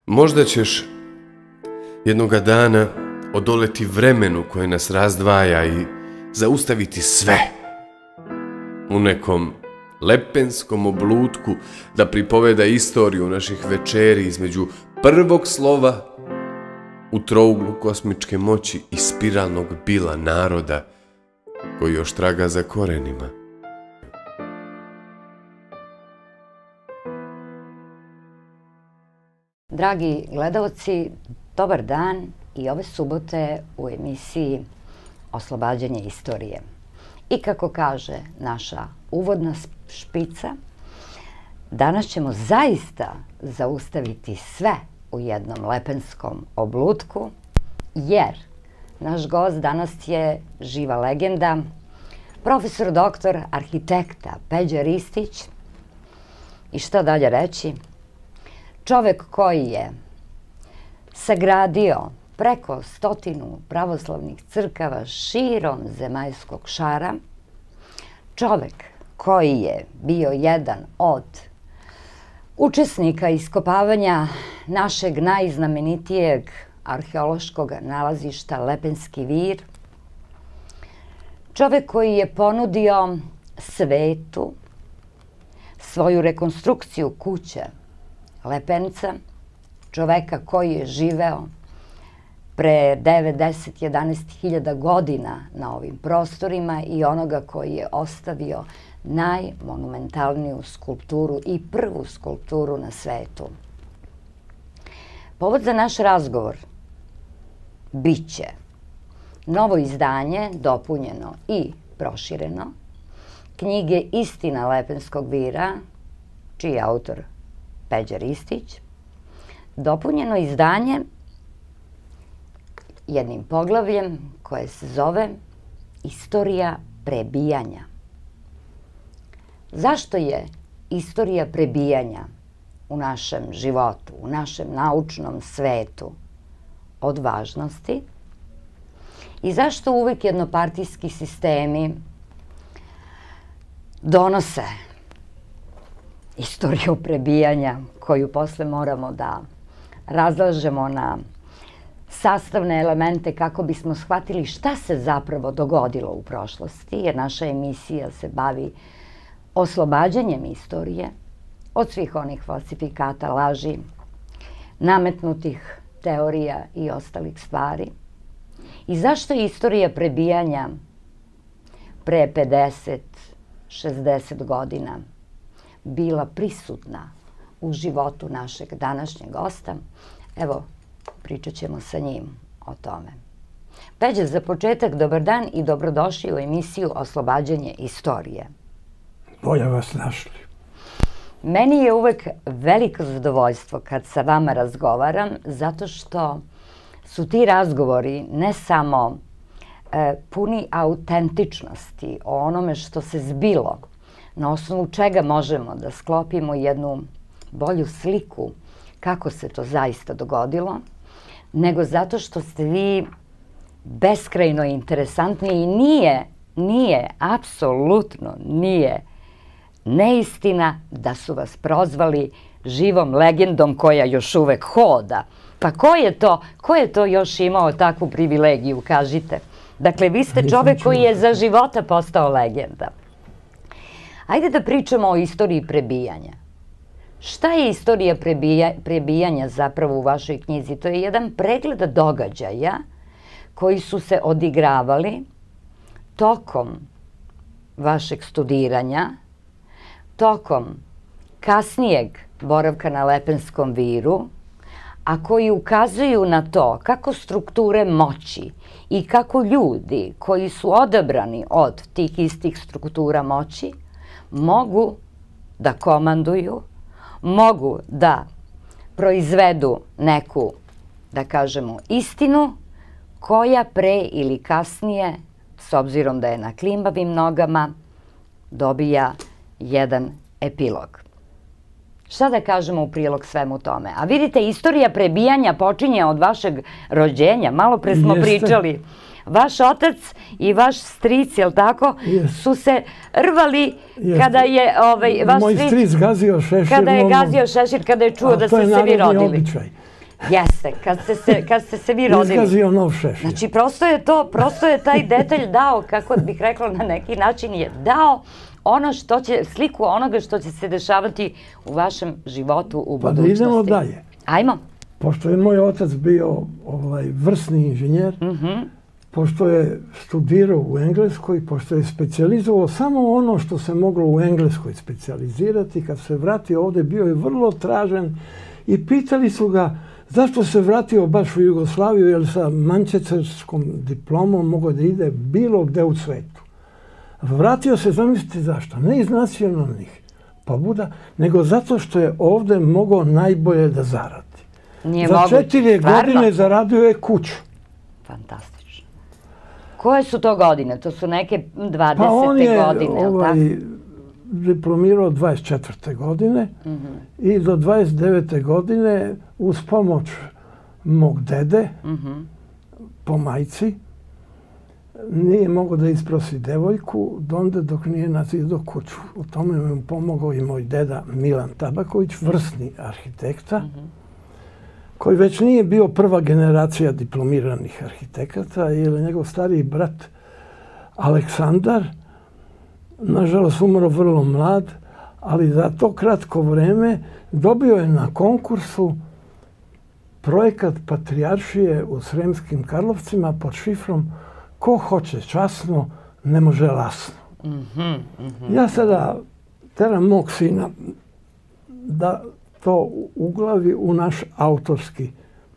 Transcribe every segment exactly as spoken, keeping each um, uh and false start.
Možda ćeš jednoga dana odoleti vremenu koje nas razdvaja i zaustaviti sve u nekom lepenskom oblutku da pripoveda istoriju naših večeri između prvog slova u trouglu kosmičke moći i spiralnog bila naroda koji još traga za korenima. Dragi gledaoci, dobar dan i ove subote u emisiji Oslobađanje istorije. I kako kaže naša uvodna špica, danas ćemo zaista zaustaviti sve u jednom lepenskom oblutku, jer naš gost danas je živa legenda, profesor doktor arhitekta Peđa Ristić. I šta dalje reći? Čovek koji je sagradio preko stotinu pravoslavnih crkava širom zemaljskog šara, čovek koji je bio jedan od učesnika iskopavanja našeg najznamenitijeg arheološkog nalazišta Lepenski vir, čovek koji je ponudio svetu svoju rekonstrukciju kuće Lepenca, čoveka koji je živeo pre devet, deset, jedanaest hiljada godina na ovim prostorima i onoga koji je ostavio najmonumentalniju skulpturu i prvu skulpturu na svetu. Povod za naš razgovor biće novo izdanje, dopunjeno i prošireno, knjige Istina Lepenskog vira, čiji je autor Peđa Ristić, dopunjeno izdanje jednim poglavljem koje se zove Istorija prebijanja. Zašto je istorija prebijanja u našem životu, u našem naučnom svetu od važnosti i zašto uvek jednopartijski sistemi donose istoriju prebijanja koju posle moramo da razlažemo na sastavne elemente kako bismo shvatili šta se zapravo dogodilo u prošlosti, jer naša emisija se bavi oslobađanjem istorije od svih onih falsifikata, laži, nametnutih teorija i ostalih stvari. I zašto je istorija prebijanja pre pedeset, šezdeset godina bila prisutna u životu našeg današnjeg gosta? Evo, pričat ćemo sa njim o tome. Peđa, za početak, dobar dan i dobrodošli u emisiju Oslobađanje istorije. Bolje vas našli. Meni je uvek veliko zadovoljstvo kad sa vama razgovaram, zato što su ti razgovori ne samo e, puni autentičnosti o onome što se zbilo, na osnovu čega možemo da sklopimo jednu bolju sliku kako se to zaista dogodilo, nego zato što ste vi beskrajno interesantni i nije, nije, apsolutno nije neistina da su vas prozvali živom legendom koja još uvek hoda. Pa ko je to, ko je to još imao takvu privilegiju, kažite? Dakle, vi ste čovek koji je za života postao legenda. Ajde da pričamo o istoriji prebijanja. Šta je istorija prebija, prebijanja zapravo u vašoj knjizi? To je jedan pregled događaja koji su se odigravali tokom vašeg studiranja, tokom kasnijeg boravka na Lepenskom viru, a koji ukazuju na to kako strukture moći i kako ljudi koji su odabrani od tih istih struktura moći mogu da komanduju, mogu da proizvedu neku, da kažemo, istinu koja pre ili kasnije, s obzirom da je na klimbavim nogama, dobija jedan epilog. Šta da kažemo u prilog svemu tome? A vidite, istorija prebijanja počinje od vašeg rođenja. Malo pre smo pričali. Vaš otac i vaš stric, jel tako, su se rvali kada je vaš stric... Moj stric gazio šešir. Kada je gazio šešir, kada je čuo da ste se vi rodili. Običaj. Jeste, kad ste se, kad ste se vi rodili. Izgazio nov šešir. Znači, prosto je to, prosto je taj detalj dao, kako bih rekla na neki način, je dao ono što će, sliku onoga što će se dešavati u vašem životu u Pa da budućnosti. idemo dalje. Ajmo. Pošto je moj otac bio ovaj, vrsni inženjer, Mhm. pošto je studirao u Engleskoj, pošto je specijalizovao samo ono što se moglo u Engleskoj specijalizirati, kad se vratio ovdje bio je vrlo tražen i pitali su ga zašto se vratio baš u Jugoslaviju, jer sa manchesterskom diplomom mogao da ide bilo gde u svetu. Vratio se, zamislite zašto, ne iz nacionalnih pobuda, nego zato što je ovdje mogao najbolje da zaradi. Nije Za moguće. četiri Stvarno? godine zaradio je kuću. Fantastično. Koje su to godine? To su neke dvadesete Pa on je godine, jel ovaj, tako? diplomirao dvadeset četvrte godine i do dvadeset devete godine uz pomoć mog dede, po majci, nije mogao da isprosi devojku donde dok nije nazidao kuću. U tome mi pomogao i moj deda Milan Tabaković, vrsni arhitekta, koji već nije bio prva generacija diplomiranih arhitekata, jer je njegov stariji brat Aleksandar, nažalost umro vrlo mlad, ali za to kratko vreme dobio je na konkursu projekat Patrijaršije u Sremskim Karlovcima pod šifrom ko hoće časno, ne može lasno. Ja sada teram mog sina da to uglavi u naš autorski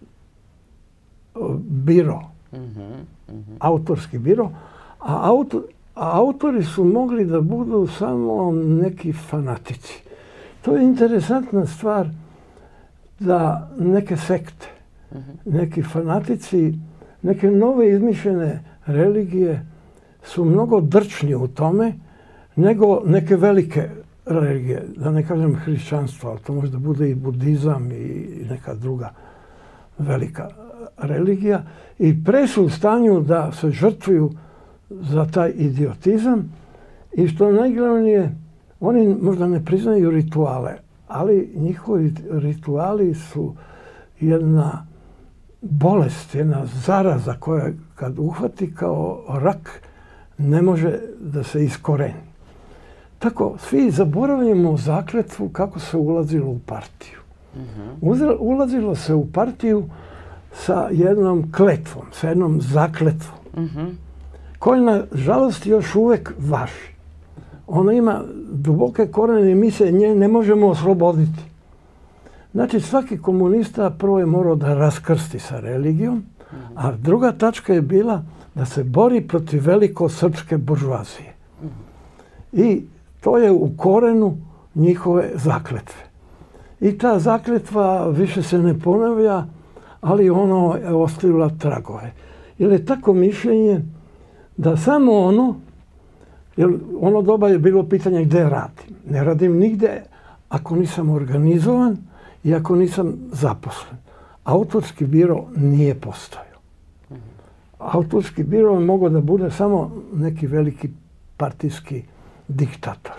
biro. Autorski biro. A, auto, a autori su mogli da budu samo neki fanatici. To je interesantna stvar da neke sekte, neki fanatici, neke nove izmišljene religije su mnogo drčnije u tome nego neke velike religije, da ne kažem hrišćanstvo, ali to možda bude i budizam i neka druga velika religija. I pre su u stanju da se žrtvuju za taj idiotizam i što najglavnije, oni možda ne priznaju rituale, ali njihovi rituali su jedna bolest, jedna zaraza koja kad uhvati kao rak ne može da se iskoreni. Tako, svi zaboravljamo zakletvu kako se ulazilo u partiju. Ulazilo se u partiju sa jednom kletvom, sa jednom zakletvom, koja nažalost još uvek važi. Ona ima duboke korene i mi se nje ne možemo osloboditi. Znači, svaki komunista prvo je morao da raskrsti sa religijom, a druga tačka je bila da se bori protiv veliko-srpske buržuazije. I to je u korenu njihove zakletve. I ta zakletva više se ne ponavlja, ali ono je ostavila tragove. Jer je tako mišljenje da samo ono, jer ono doba je bilo pitanje gde radim. Ne radim nigde ako nisam organizovan i ako nisam zaposlen. Autorski biro nije postojao. Autorski biro je mogao da bude samo neki veliki partijski diktator.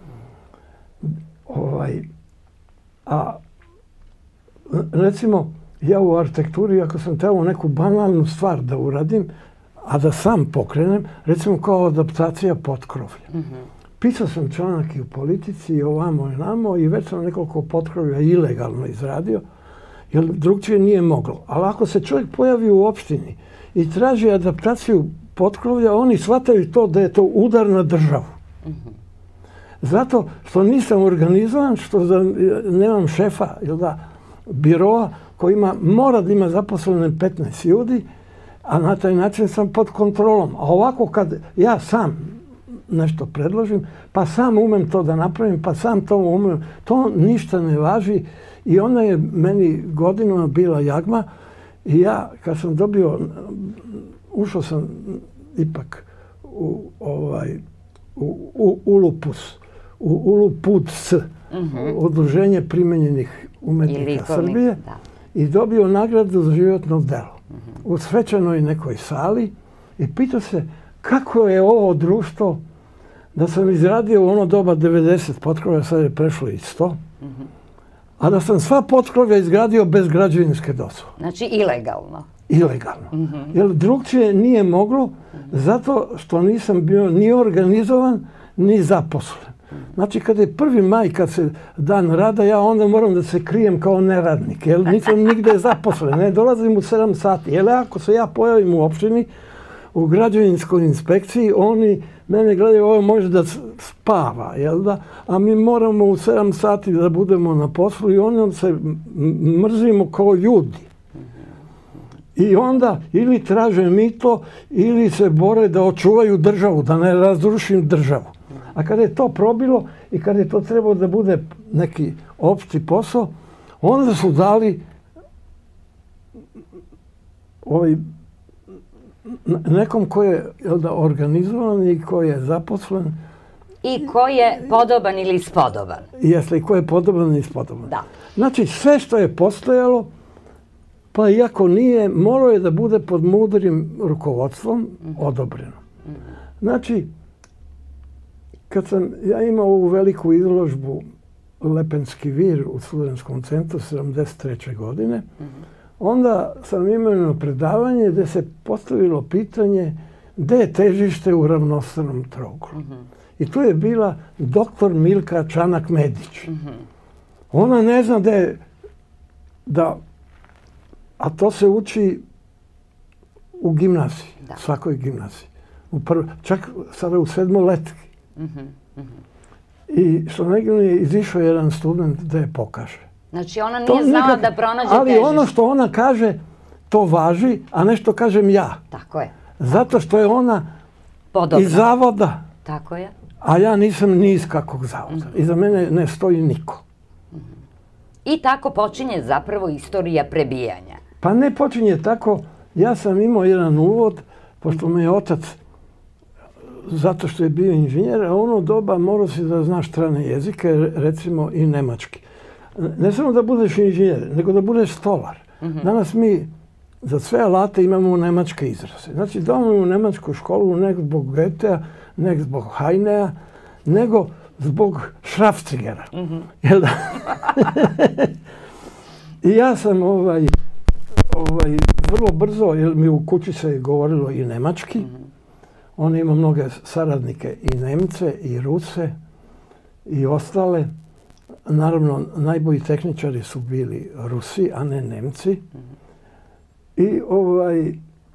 Ovaj, a recimo, ja u arhitekturi, ako sam trebao neku banalnu stvar da uradim, a da sam pokrenem, recimo kao adaptacija potkrovlja. Pisao sam članak i u Politici, i ovamo i namo, i već sam nekoliko potkrovlja ilegalno izradio, jer drugčije nije moglo. Ali ako se čovjek pojavi u opštini i traži adaptaciju potkrovlja, oni shvataju to da je to udar na državu. Zato što nisam organizovan, što nemam šefa, ili da, biroa koji ima, mora da ima zaposlene petnaest ljudi, a na taj način sam pod kontrolom. A ovako kad ja sam nešto predložim, pa sam umem to da napravim, pa sam to umem, to ništa ne važi i ona je meni godinama bila jagma i ja kad sam dobio, ušao sam ipak u ovaj, u, u Ulupus, u Ulupuc, Udruženje primenjenih umetnika Srbije, i dobio nagradu za životno delo u svečanoj nekoj sali i pitao se kako je ovo društvo da sam izradio u ono doba devedeset potkrovlja, sad je prešlo i sto, a da sam sva potkrovlja izgradio bez građevinske dozvole. Znači ilegalno. Ilegalno. Jer drugčije nije moglo, zato što nisam bio ni organizovan, ni zaposlen. Znači, kada je prvi maj, kad se dan rada, ja onda moram da se krijem kao neradnik, jer nisam nigde zaposlen. Ne dolazim u sedam sati. Jer ako se ja pojavim u opštini, u građevinskoj inspekciji, oni mene gledaju, ovo može da spava, jel da? A mi moramo u sedam sati da budemo na poslu i onda se mrzimo kao ljudi. I onda ili traže mito, ili se bore da očuvaju državu, da ne razrušim državu. A kada je to probilo i kada je to trebalo da bude neki opšti posao, onda su dali ovaj, nekom ko je organizovan i ko je zaposlen. I ko je podoban ili spodoban. Jeste, i ko je podoban ili spodoban. Da. Znači, sve što je postojalo, pa iako nije, morao je da bude pod mudrim rukovodstvom odobreno. Znači, kad sam ja imao ovu veliku izložbu Lepenski vir u Studentskom centru sedamdeset treće godine, onda sam imao jedno predavanje gde se postavilo pitanje gde je težište u ravnostranom trouglu. I tu je bila doktor Milka Čanak-Medić. Ona ne zna da je, da, a to se uči u gimnaziji, svakoj gimnaziji. U prv, čak sada u sedmoletki. I što negdje je izišao jedan student da je pokaže. Znači ona nije znala da pronađe težište. Ali ono što ona kaže, to važi, a nešto kažem ja. Tako je. Zato što je ona iz zavoda. Tako je. A ja nisam ni iz kakvog zavoda. Iza mene ne stoji niko. I tako počinje zapravo istorija prebijanja. Pa ne počinje tako. Ja sam imao jedan uvod, pošto me je otac, zato što je bio inženjer, a ono doba morao si da znaš strane jezike, recimo i nemački. Ne samo da budeš inženjer, nego da budeš stolar. Danas mi za sve alate imamo nemačke izraze. Znači, damo u nemačku školu ne zbog Goethea, ne zbog Heinea, nego zbog Schraffzigera. Jel da? I ja sam ovaj, ovaj, vrlo brzo, jer mi u kući se govorilo i nemački, on ima mnoge saradnike i Nemce, i Ruse, i ostale. Naravno, najbolji tehničari su bili Rusi, a ne Nemci. I ovaj,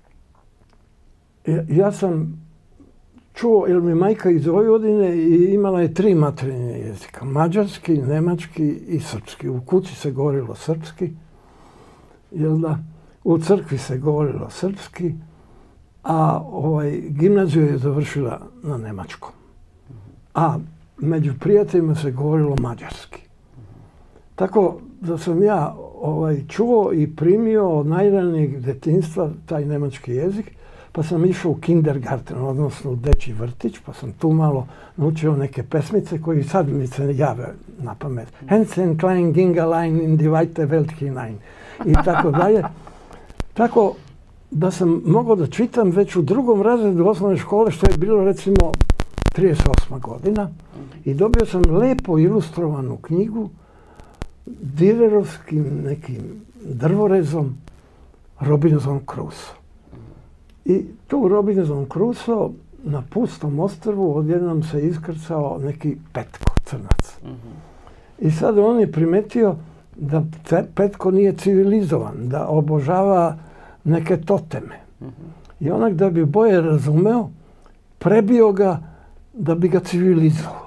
ja sam čuo, jer mi majka iz Vojvodine i imala je tri materinje jezika. Mađarski, nemački i srpski. U kući se govorilo srpski, jel da? U crkvi se govorilo srpski, a ovaj, gimnaziju je završila na nemačkom. A među prijateljima se govorilo mađarski. Tako da sam ja ovaj, čuo i primio od najranijeg detinjstva taj nemački jezik, pa sam išao u kindergarten, odnosno u dečji vrtić, pa sam tu malo naučio neke pesmice koje sad mi se jave na pamet. Hänschen klein ging allein in die weite Welt hinein. I tako dalje. Tako da sam mogao da čitam već u drugom razredu osnovne škole, što je bilo recimo trideset osma godina. I dobio sam lepo ilustrovanu knjigu Direrovskim nekim drvorezom Robinson Crusoe. I tu Robinson Crusoe na pustom ostrvu odjednom se iskrcao neki Petko, crnac. I sad on je primetio da Petko nije civilizovan, da obožava neke toteme. I onak da bi bolje razumeo, prebio ga da bi ga civilizovao.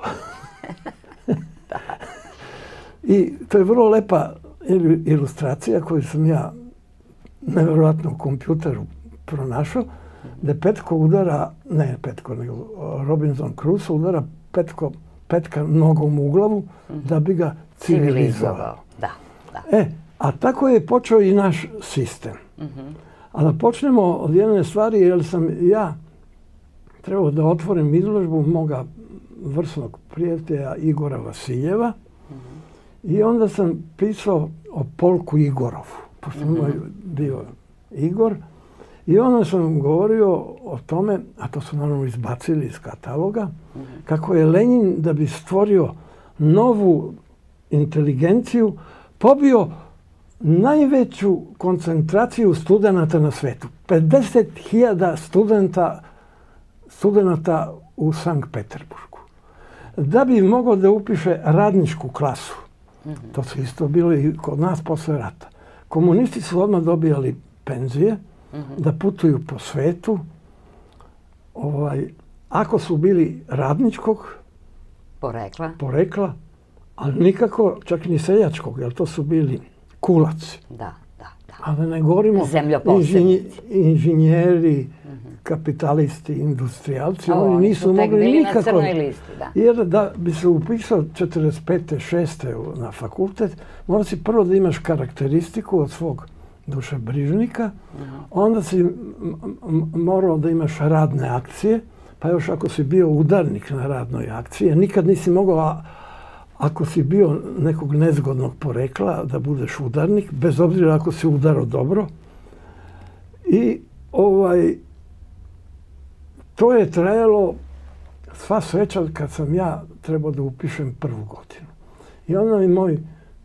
I to je vrlo lepa ilustracija koju sam ja nevjerojatno u kompjuteru pronašao, da Petko udara, ne Petko, nego Robinson Crusoe udara Petko, Petka nogom u glavu da bi ga civilizovao. Da, da. E, a tako je počeo i naš sistem. A da počnemo od jedne stvari, jer sam ja trebao da otvorim izložbu moga vrsnog prijatelja Igora Vasiljeva. I onda sam pisao o Polku Igorovu, pošto moj bio Igor. I onda sam govorio o tome, a to su naravno izbacili iz kataloga, kako je Lenin da bi stvorio novu inteligenciju, pobio najveću koncentraciju studenata na svetu. pedeset hiljada studenta, studenata u Sankt Peterburgu. Da bi mogao da upiše radničku klasu, mm-hmm. to su isto bili i kod nas posle rata. Komunisti su odmah dobijali penzije, mm-hmm. da putuju po svetu. Ovaj, ako su bili radničkog porekla, porekla, ali nikako čak ni seljačkog, jer to su bili kulaci. Da, da, da. A da ne govorimo inženj, inženjeri, mm-hmm. kapitalisti, industrijalci, o, oni nisu mogli nikako. Na crnoj listi, da. Jer da bi se upisao četrdeset pete šeste na fakultet, mora si prvo da imaš karakteristiku od svog dušebrižnika, mm-hmm. onda si morao da imaš radne akcije, pa još ako si bio udarnik na radnoj akciji, nikad nisi mogao, a, ako si bio nekog nezgodnog porekla, da budeš udarnik, bez obzira ako si udarao dobro. I ovaj, to je trajalo sva sreća kad sam ja trebao da upišem prvu godinu. I onda mi moj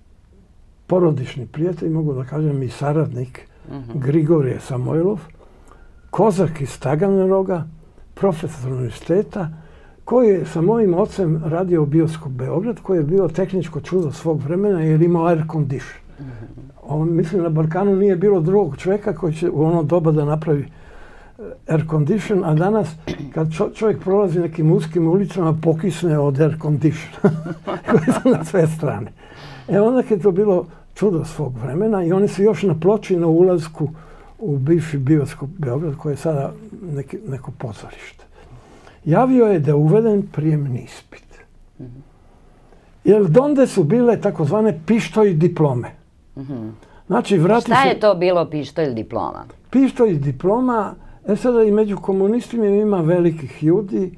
porodični prijatelj, mogu da kažem i saradnik, mm-hmm. Grigorije Samojlov, kozak iz Taganroga, profesor univerziteta, koji je sa mojim ocem radio Bioskop Beograd, koji je bio tehničko čudo svog vremena jer imao air condition. Mm-hmm. On, mislim, na Balkanu nije bilo drugog čovjeka koji će u ono doba da napravi air condition, a danas kad čo, čovjek prolazi nekim uskim ulicama pokisne od air condition koji su na sve strane. E onda je to bilo čudo svog vremena i oni su još na ploči na ulazku u bivši Bioskop Beograd, koji je sada neki, neko pozorište. Javio je da je uveden prijemni ispit. Mm-hmm. Jer donde su bile takozvane pištolj diplome. Mm-hmm. Znači, vrati Šta je se... to bilo pištolj diploma? Pištolj diploma, e sada i među komunistima ima velikih ljudi.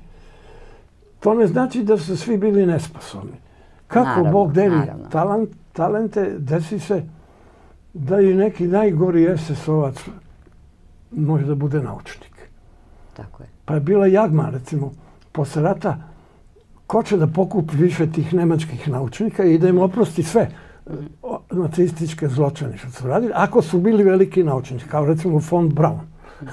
To ne znači da su svi bili nesposobni. Kako naravno, Bog deli talent, talente, desi se da i neki najgori es es ovac može da bude naučnik. Tako je. Pa je bila jagma, recimo, posle rata, ko će da pokupi više tih nemačkih naučnika i da im oprosti sve mm-hmm. nacističke zločine što su radili, ako su bili veliki naučnici, kao recimo von Braun. Mm-hmm.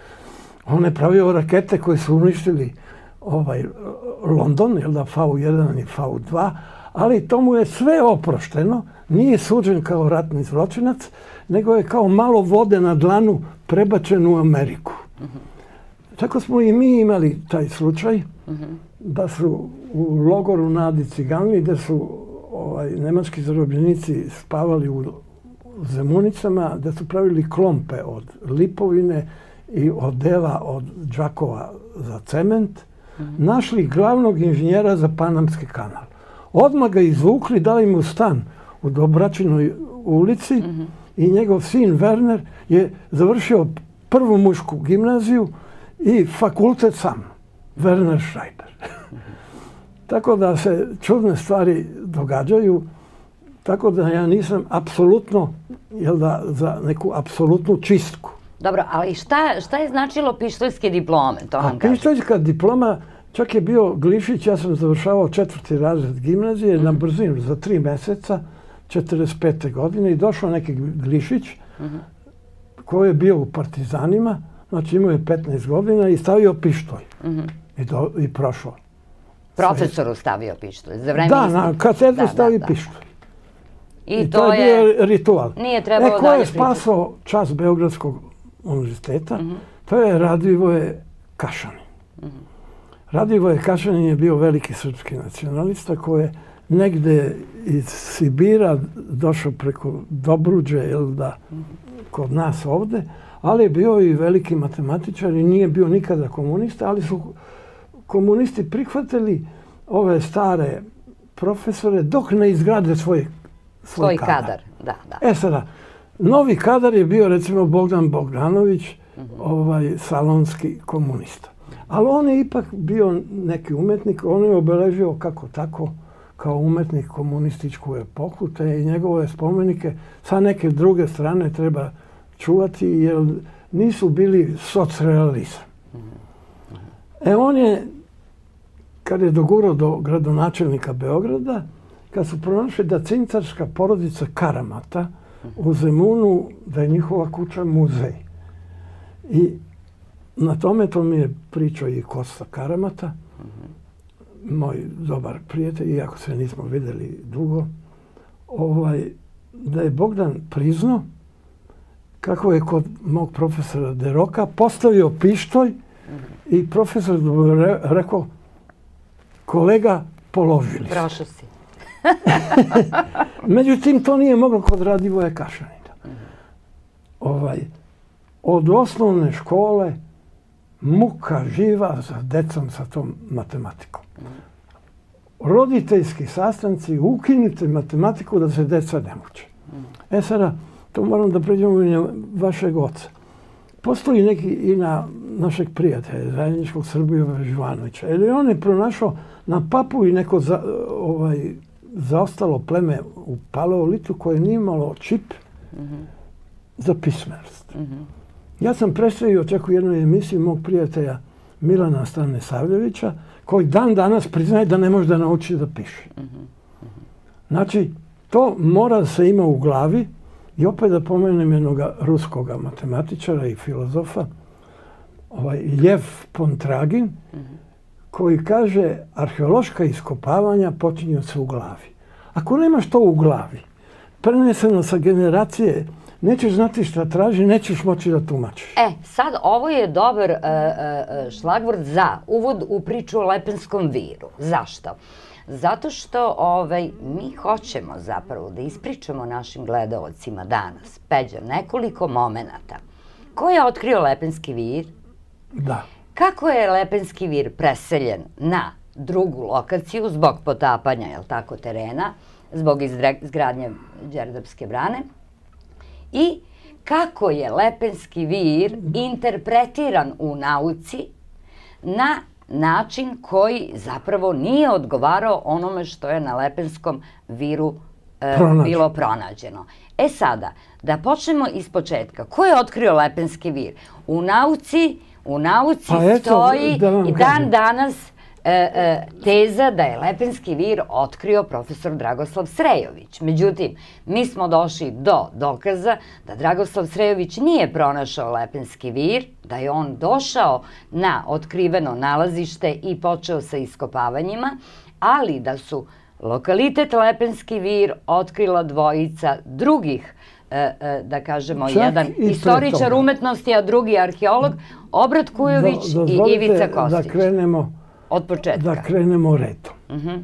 On je pravio rakete koje su uništili ovaj, London, jel da, F jedan i F dva, ali tomu je sve oprošteno, nije suđen kao ratni zločinac, nego je kao malo vode na dlanu prebačen u Ameriku. Mm-hmm. Tako smo i mi imali taj slučaj, mm-hmm. da su u logoru na Adi Ciganli, gde su ovaj, nemački zarobljenici spavali u Zemunicama, da su pravili klompe od lipovine i od dela od džakova za cement, mm-hmm. našli glavnog inženjera za Panamski kanal. Odmah ga izvukli, dali mu stan u Dobračinoj ulici, mm-hmm. i njegov sin Werner je završio prvu mušku gimnaziju i fakultet sam, Werner Schreiber. Mm-hmm. Tako da se čudne stvari događaju, tako da ja nisam apsolutno, jel da, za neku apsolutnu čistku. Dobro, ali šta, šta je značilo pištoljske diplome? To vam kažem. Pištoljska diploma, čak je bio Glišić, ja sam završavao četvrti razred gimnazije, mm-hmm. na brzinu za tri meseca, četrdeset pete godine, i došao neki Glišić, mm-hmm. koji je bio u Partizanima, znači imao je petnaest godina i stavio pištolj. Mm-hmm. I, do, i prošao. Profesoru stavio pištolj, za vreme da, ispita. Na katedru stavi da, da. pištolj. I, I to, to je bio ritual. Nije trebalo e, ko je spasao čas Beogradskog univerziteta? Mm-hmm. To je Radivoje Kašanin. Mm-hmm. Radivoje Kašanin je bio veliki srpski nacionalista koji je negde iz Sibira došao preko Dobruđe, jel da, mm-hmm. kod nas ovde, ali je bio i veliki matematičar i nije bio nikada komunista, ali su komunisti prihvatili ove stare profesore dok ne izgrade svoj, svoj, svoj kadar. kadar. Da, da. E sada, novi kadar je bio recimo Bogdan Bogdanović, mm-hmm. ovaj salonski komunista. Ali on je ipak bio neki umetnik, on je obeležio kako tako kao umetnik komunističku epohu, te i njegove spomenike sa neke druge strane treba čuvati, jer nisu bili socrealizam. E on je, kad je dogurao do gradonačelnika Beograda, kad su pronašli da cincarska porodica Karamata u Zemunu, da je njihova kuća muzej. I na tome to mi je pričao i Kosta Karamata, moj dobar prijatelj, iako se nismo vidjeli dugo, ovaj, da je Bogdan priznao kako je kod mog profesora Deroka postavio pištolj i profesor re, rekao, kolega, položili ste. Prošao si. Međutim, to nije moglo kod Radivoja Kašanina. Ovaj, od osnovne škole muka živa za decom sa tom matematikom. Roditeljski sastanci, ukinite matematiku da se deca ne muče. E sada, to moram da pređemo i na vašeg oca. Postoji neki i na našeg prijatelja, zajedničkog Srbijeva Živanovića. Jer on je pronašao na Papui neko za, ovaj, zaostalo pleme u paleolitu koje nije imalo čip mm-hmm. za pismenost. Mm-hmm. Ja sam predstavio čak u jednoj emisiji mog prijatelja Milana Stanesavljevića, koji dan danas priznaje da ne može da nauči da piše. Mm-hmm. Znači, to mora da se ima u glavi. I opet da pomenem jednog ruskog matematičara i filozofa, ovaj Ljev Pontragin, mm-hmm. koji kaže arheološka iskopavanja počinju se u glavi. Ako nemaš to u glavi, preneseno sa generacije, nećeš znati šta traži, nećeš moći da tumačiš. E, sad ovo je dobar uh, uh, šlagvort za uvod u priču o Lepenskom viru. Zašto? Zato što ovaj, mi hoćemo zapravo da ispričamo našim gledaocima danas, Peđa, nekoliko momenata. Ko je otkrio Lepenski vir? Da. Kako je Lepenski vir preseljen na drugu lokaciju zbog potapanja, jel tako, terena, zbog izgradnje Đerdapske brane? I kako je Lepenski vir interpretiran u nauci na način koji zapravo nije odgovarao onome što je na Lepenskom viru e, bilo pronađeno. E sada, da počnemo iz početka. Ko je otkrio Lepenski vir? U nauci, u nauci pa eto, stoji da i dan danas e, e, teza da je Lepenski vir otkrio profesor Dragoslav Srejović. Međutim, mi smo došli do dokaza da Dragoslav Srejović nije pronašao Lepenski vir, da je on došao na otkriveno nalazište i počeo sa iskopavanjima, ali da su lokalitet Lepenski vir otkrila dvojica drugih, e, e, da kažemo, čak jedan istoričar umetnosti, a drugi arheolog, Obrat Kujović Do, i Ivica Kostić. Da krenemo, od početka. Da krenemo redom. Uh-huh.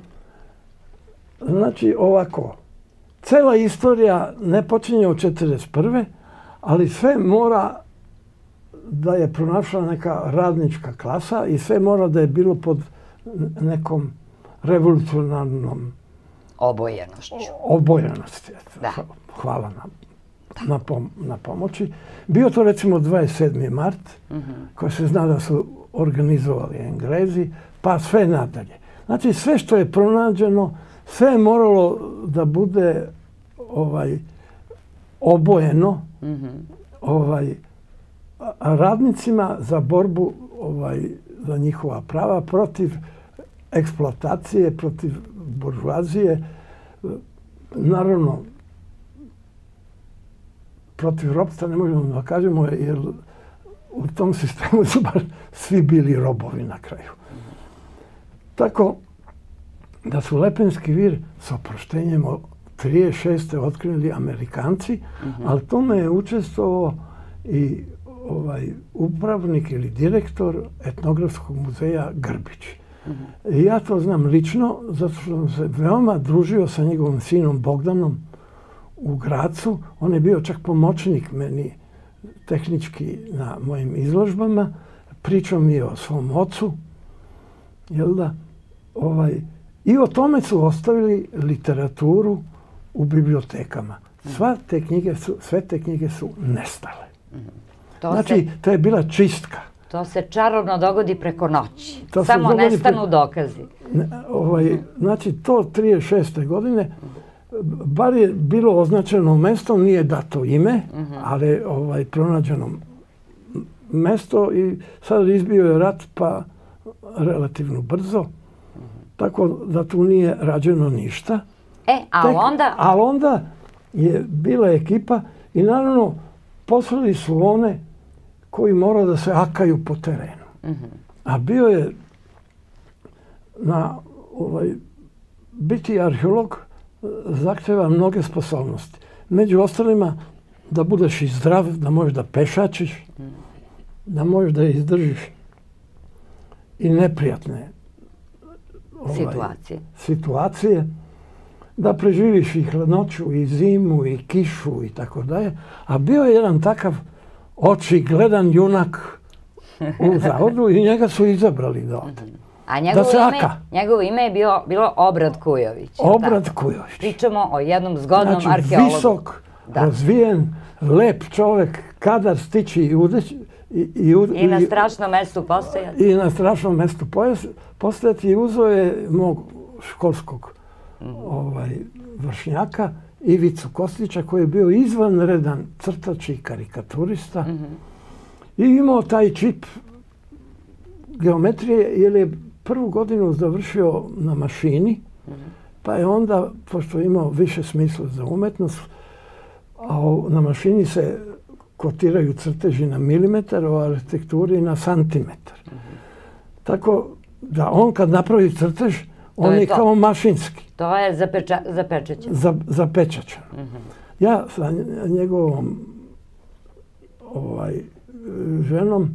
Znači, ovako, cela istorija ne počinje od četrdeset prve, ali sve mora da je pronašla neka radnička klasa i sve mora da je bilo pod nekom revolucionarnom obojenošću. Obojenosti. Da. Hvala na, na, pom, na pomoći. Bio to recimo dvadeset sedmi mart, uh-huh. koji se zna da su organizovali Englezi, pa sve nadalje. Znači sve što je pronađeno, sve je moralo da bude ovaj, obojeno uh-huh. ovaj, radnicima za borbu ovaj, za njihova prava protiv eksploatacije, protiv buržuazije, naravno protiv ropstva ne možemo da kažemo, jer u tom sistemu su baš svi bili robovi na kraju. Tako da su Lepenski vir s oproštenjem trideset šeste otkrili Amerikanci, uh-huh. ali tome je učestvovao i ovaj upravnik ili direktor etnografskog muzeja Grbić. Uh-huh. I ja to znam lično, zato što sam se veoma družio sa njegovim sinom Bogdanom u Gracu. On je bio čak pomoćnik meni tehnički na mojim izložbama. Pričao mi je o svom ocu. Jel da? Ovaj, i o tome su ostavili literaturu u bibliotekama. Sva te knjige su, sve te knjige su nestale. To znači, se, to je bila čistka. To se čarobno dogodi preko noći. To Samo nestanu pre... dokazi. Ne, ovaj, znači, to trideset šeste godine, bar je bilo označeno mesto, nije dato ime, uh-huh. ali ovaj, pronađeno mesto i sad izbio je rat, pa relativno brzo. Uh-huh. Tako da tu nije rađeno ništa. E, a onda? Ali onda je bila ekipa i naravno poslali su one koji moraju da se akaju po terenu. A bio je na ovaj, biti arheolog zahteva mnoge sposobnosti. Među ostalima da budeš i zdrav, da možeš da pešačiš, da možeš da izdržiš i neprijatne ovaj, situacije. situacije, da preživiš i hladnoću, i zimu, i kišu, i tako dalje. A bio je jedan takav očigledan junak u zavodu i njega su izabrali da ode. A njegovo, da ime, njegovo ime je bio, bilo Obrad Kujović. Obrad Kujović. Pričamo o jednom zgodnom znači, arheologu. Visok, da. razvijen, lep čovek, kadar stići i udeći. I, i, I na strašnom mestu postojati. I na strašnom mestu postojati. I uzeo je mog školskog mm. ovaj, vršnjaka, Ivicu Kostića, koji je bio izvanredan crtač i karikaturista. Mm -hmm. I imao taj čip geometrije, jer je prvu godinu završio na mašini, mm -hmm. pa je onda, pošto je imao više smisla za umetnost, a na mašini se kotiraju crteži na milimetar, u arhitekturi na santimetar. Mm -hmm. Tako da on kad napravi crtež, on je, je kao mašinski. To je zapeča, zapečaćen. Za, zapečaćen. Mm -hmm. Ja sa njegovom ovaj, ženom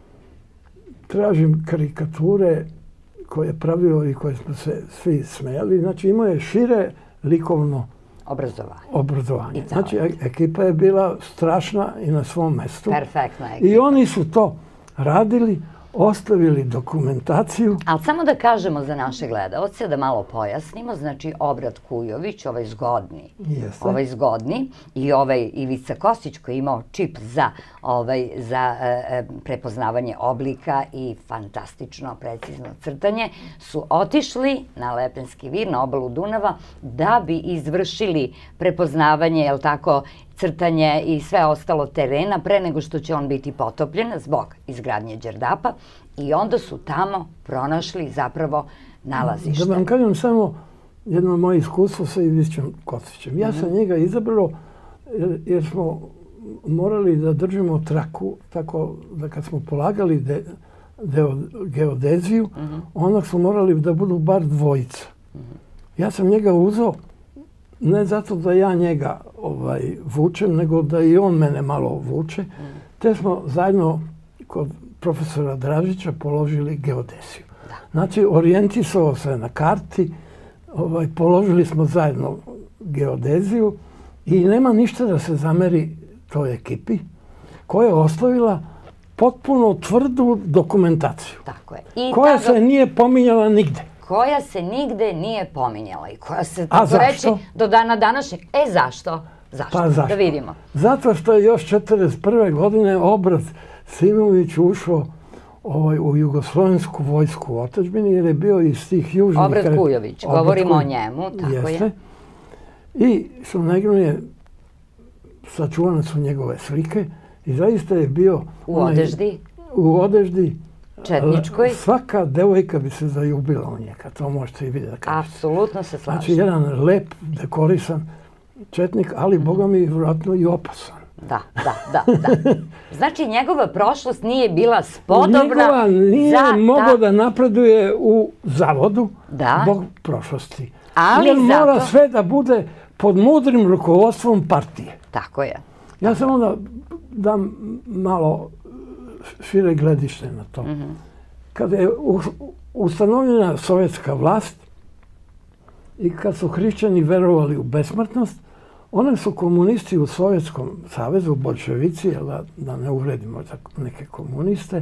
tražim karikature koje je pravio i koje smo se svi smijali. Znači imao je šire likovno obrazovanje. obrazovanje. Znači ekipa je bila strašna i na svom mestu. Perfektna ekipa. I oni su to radili, ostavili dokumentaciju. Ali samo da kažemo za naše gledaoce, da malo pojasnimo, znači Obrad Kujović, ovaj zgodni, Jeste. ovaj zgodni i ovaj Ivica Kostić koji je imao čip za, ovaj, za e, prepoznavanje oblika i fantastično, precizno crtanje, su otišli na Lepenski vir, na obalu Dunava, da bi izvršili prepoznavanje, jel tako, crtanje i sve ostalo terena pre nego što će on biti potopljen zbog izgradnje Đerdapa i onda su tamo pronašli zapravo nalazište. Da vam kažem samo jedno moje iskustvo sa Ivicom Kostićem. Ja sam njega izabrao jer, jer smo morali da držimo traku, tako da kad smo polagali de, deo, geodeziju, uh -huh. onda smo morali da budu bar dvojica. Uh -huh. Ja sam njega uzeo ne zato da ja njega ovaj, vučem, nego da i on mene malo vuče. Mm. Te smo zajedno kod profesora Dražića položili geodeziju. Da. Znači, orijentisao se na karti, ovaj, položili smo zajedno geodeziju i nema ništa da se zameri toj ekipi koja je ostavila potpuno tvrdu dokumentaciju. Tako je. I koja ta se nije pominjala nigde. Koja se nigde nije pominjala i koja se, tako reći, do dana današnjeg. E, zašto? Zašto? Pa zašto? Da vidimo. Zato što je još četrdeset prve godine Obrad Simović ušao ovaj, u jugoslovensku vojsku u otadžbini jer je bio iz tih južnih... Obrad Kujović, Obrad govorimo Kujović. O njemu, tako Jeste. je. I su najgrunije, sačuvane su njegove slike i zaista je bio... U onaj, odeždi? U odeždi. Četničkoj? Svaka devojka bi se zaljubila u njega, to možete i vidjeti da kažete. Apsolutno se slažem. Znači, jedan lep, dekorisan četnik, ali, mm. boga mi, vjerojatno i opasan. Da, da, da, da. Znači, njegova prošlost nije bila spodobna... Njegova nije za mogao da napreduje u zavodu da. Zbog prošlosti. Ali jer zato... mora sve da bude pod mudrim rukovodstvom partije. Tako je. Ja samo da dam malo šire gledište na to. Mm-hmm. Kada je ustanovljena sovjetska vlast i kad su hrišćani verovali u besmrtnost, one su komunisti u Sovjetskom savezu, bolševici, da, da ne uvredimo neke komuniste,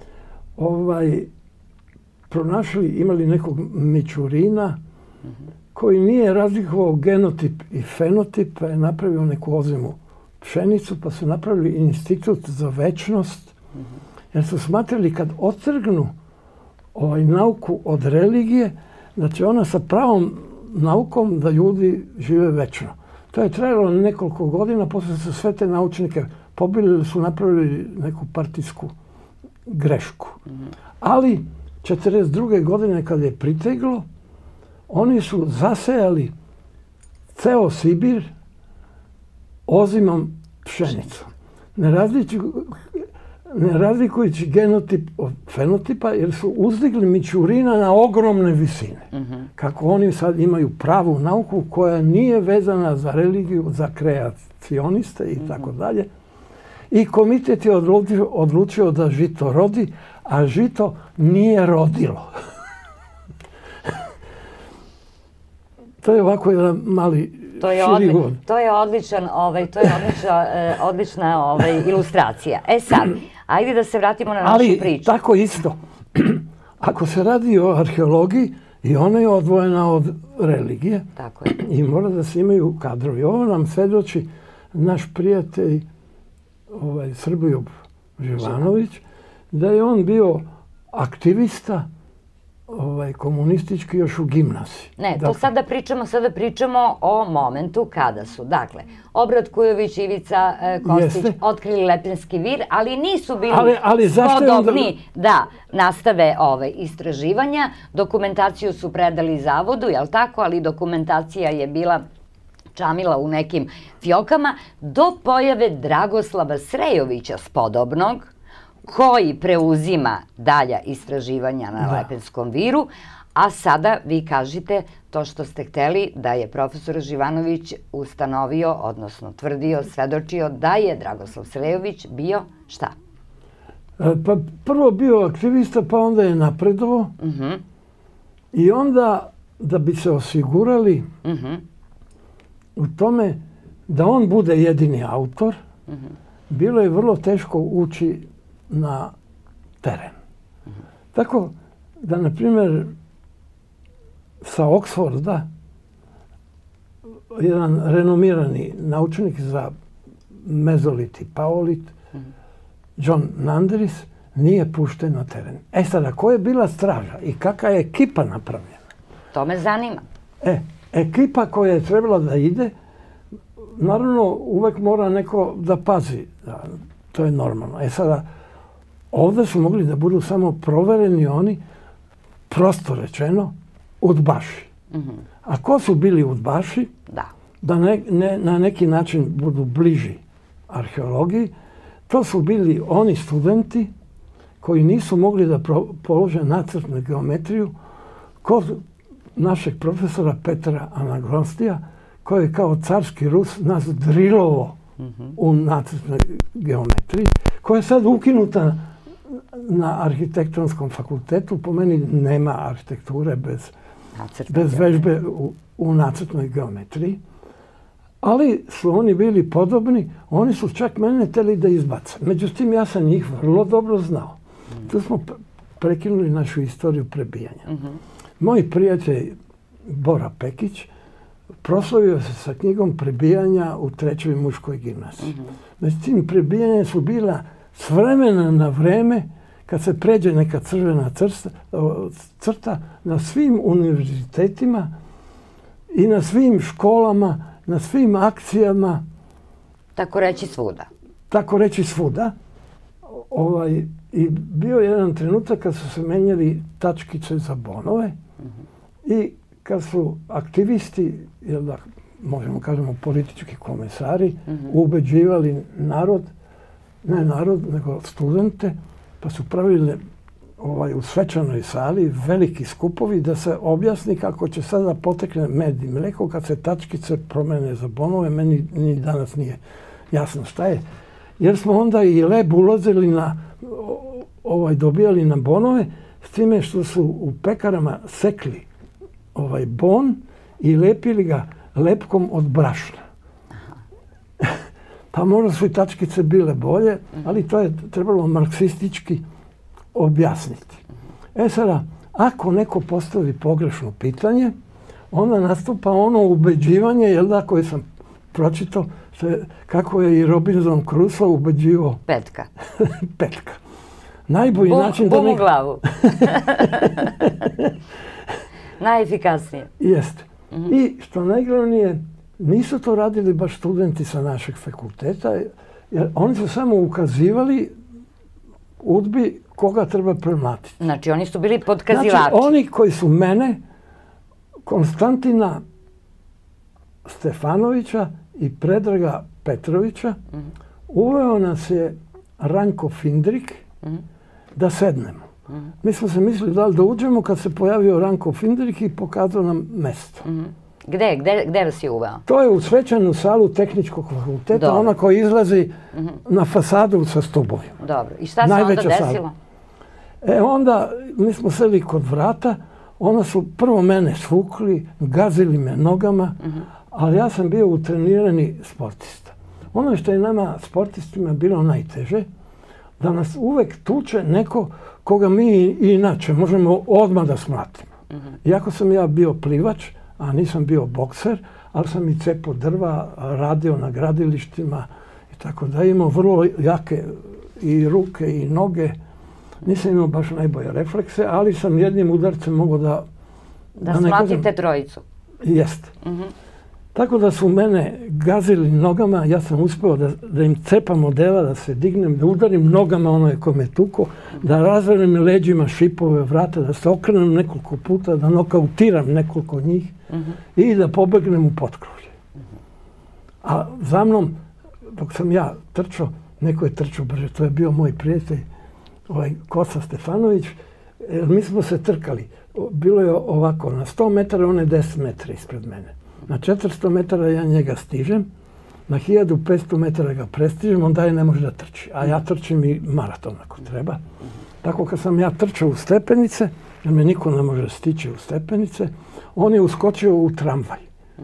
ovaj, pronašli, imali nekog Mičurina mm-hmm. koji nije razlikovao genotip i fenotip, pa je napravio neku ozemu pšenicu, pa su napravili institut za večnost, jer su smatrali kad otrgnu ovaj, nauku od religije, da će ona sa pravom naukom da ljudi žive večno. To je trajalo nekoliko godina, posle su sve te naučnike pobili, su napravili neku partijsku grešku. Mm-hmm. Ali, četrdeset druge godine kad je priteglo, oni su zasejali ceo Sibir ozimom pšenicu. Ne razlikujući, ne razlikujući genotip od fenotipa, jer su uzdigli Mićurina na ogromne visine. Mm-hmm. Kako oni sad imaju pravu nauku koja nije vezana za religiju, za kreacioniste i mm-hmm. tako dalje. I komitet je odlučio, odlučio da žito rodi, a žito nije rodilo. To je ovako jedan mali to je širi odli, vod. To je odličan, ovaj, to je odlična, e, odlična ovaj, ilustracija. E sad, ajde da se vratimo na našu Ali, priču. Ali tako isto, ako se radi o arheologiji, i ona je odvojena od religije. Tako je. I mora da se imaju kadrovi. Ovo nam svedoči naš prijatelj ovaj, Srboljub Živanović, da je on bio aktivista ovaj, komunistički još u gimnaziji. Ne, to dakle, sada pričamo, sada pričamo o momentu kada su, dakle, Obrad Kujović, Ivica e, Kostić Jeste. otkrili Lepenski vir, ali nisu bili ali, ali podobni onda... da nastave ove istraživanja. Dokumentaciju su predali zavodu, jel tako, ali dokumentacija je bila čamila u nekim fjokama, do pojave Dragoslava Srejovića Spodobnog, koji preuzima dalja istraživanja na da. Lepenskom viru, a sada vi kažete to što ste hteli da je profesor Živanović ustanovio, odnosno tvrdio, svedočio da je Dragoslav Srejović bio šta? Pa prvo bio aktivista, pa onda je napredovao. Uh-huh. I onda, da bi se osigurali uh-huh. u tome da on bude jedini autor, uh-huh. bilo je vrlo teško ući na teren. Uh-huh. Tako da, na primjer, sa Oxforda jedan renomirani naučnik za mezolit i paolit, uh-huh. John Nanderis, nije pušten na teren. E sada, koja je bila straža i kakva je ekipa napravljena? To me zanima. E, ekipa koja je trebala da ide, naravno, uvek mora neko da pazi. Da, to je normalno. E sada, ovdje su mogli da budu samo provereni oni, prosto rečeno, udbaši. Mm-hmm. A ko su bili udbaši? Da. Da ne, ne, na neki način budu bliži arheologiji. To su bili oni studenti koji nisu mogli da pro, polože nacrtnu geometriju kod našeg profesora Petra Anagrostija, koji je kao carski Rus nas drilovo mm-hmm. u nacrtnoj geometriji, koja je sad ukinuta na arhitektonskom fakultetu. Po meni nema arhitekture bez, bez vežbe u, u nacrtnoj geometriji. Ali su oni bili podobni, oni su čak mene hteli da izbace. Međutim, ja sam njih vrlo dobro znao. Mm. Tu smo prekinuli našu istoriju prebijanja. Mm-hmm. Moj prijatelj Bora Pekić proslavio se sa knjigom Prebijanja u trećoj muškoj gimnaziji. Mm-hmm. Međutim, prebijanja su bila s vremena na vreme, kad se pređe neka crvena crta, crta na svim univerzitetima i na svim školama, na svim akcijama. Tako reći svuda. Tako reći svuda. Ovaj, I bio je jedan trenutak kad su se menjali tačkice za bonove mm-hmm. i kad su aktivisti, jel da možemo kažemo politički komesari, mm-hmm. ubeđivali narod, ne narod, nego studente, pa su pravili ovaj, u svečanoj sali veliki skupovi da se objasni kako će sada potekne med i mleko kad se tačkice promene za bonove. Meni ni danas nije jasno šta je. Jer smo onda i leb ulazili na, ovaj, dobijali na bonove, s time što su u pekarama sekli ovaj bon i lepili ga lepkom od brašna. Pa možda su i tačkice bile bolje, ali to je trebalo marksistički objasniti. E sada, ako neko postavi pogrešno pitanje, onda nastupa ono ubeđivanje, jel da, koje sam pročitao, je, kako je i Robinson Crusoe ubeđivao Petka. Petka. Najbolji bum, način da... Bum nek... u glavu. Najefikasnije. Jeste. Mm-hmm. I što najglavnije, nisu to radili baš studenti sa našeg fakulteta, jer oni su samo ukazivali udbi koga treba premlatiti. Znači, oni su bili podkazivači. Znači, oni koji su mene, Konstantina Stefanovića i Predraga Petrovića uveo nas je Ranko Findrik da sednemo. Mi smo se mislili da li da uđemo kad se pojavio Ranko Findrik i pokazao nam mesto. Gde? Gde, gde vas je uveo? To je u svečanu salu tehničkog fakulteta, Dobro. ona koja izlazi uh-huh. na fasadu sa stubovima. Dobro. I šta se Najveća onda desilo? Sala. E onda, mi smo seli kod vrata, ona su prvo mene svukli, gazili me nogama, uh-huh. ali ja sam bio utrenirani sportista. Ono što je nama sportistima bilo najteže, da nas uvek tuče neko koga mi inače možemo odmah da smratimo. Uh-huh. Iako sam ja bio plivač, a nisam bio bokser, ali sam i cepao drva, radio na gradilištima i tako da imao vrlo jake i ruke i noge. Nisam imao baš najbolje reflekse, ali sam jednim udarcem mogao da... Da, da smlatite kažem, trojicu. Jeste. Uh-huh. Tako da su mene gazili nogama, ja sam uspeo da, da im cepam odela, da se dignem, da udarim nogama onoj ko me tuko, uh-huh. da razverim leđima šipove vrata, da se okrenem nekoliko puta, da nokautiram nekoliko od njih uh-huh. i da pobegnem u potkrovlje. Uh-huh. A za mnom, dok sam ja trčao, neko je trčao brže, to je bio moj prijatelj, ovaj Kosta Stefanović, e, mi smo se trkali. Bilo je ovako, na sto metara, on je deset metara ispred mene. Na četiristo metara ja njega stižem, na hiljadu petsto metara ga prestižem, onda je ne može da trči. A ja trčim i maraton ako treba. Tako kad sam ja trčao u stepenice, jer me niko ne može stići u stepenice, on je uskočio u tramvaj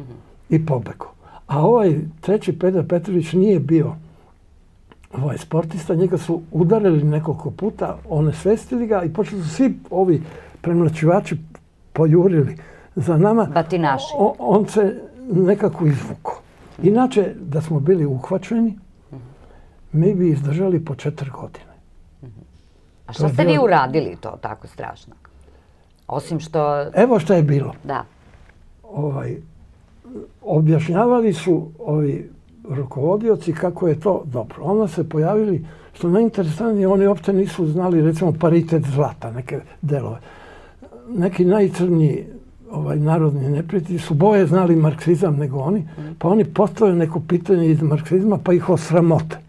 i pobegao. A ovaj treći Pedar Petrović nije bio ovaj sportista, njega su udarili nekoliko puta, onesvestili ga i počeli su svi ovi premlačivači pojurili za nama. Batinaši. O, on se nekako izvukao. Inače, da smo bili uhvaćeni, mi bi izdržali po četiri godine. A šta ste vi uradili to tako strašno? Osim što... Evo šta je bilo. Da. Ovaj, objašnjavali su ovi rukovodioci kako je to dobro. Onda se pojavili, što najinteresantnije, oni uopšte nisu znali, recimo, paritet zlata, neke delove. Neki najcrniji ovaj, narodni neprijatelji su boje znali marksizam nego oni, mm. pa oni postave neko pitanje iz marksizma, pa ih osramote.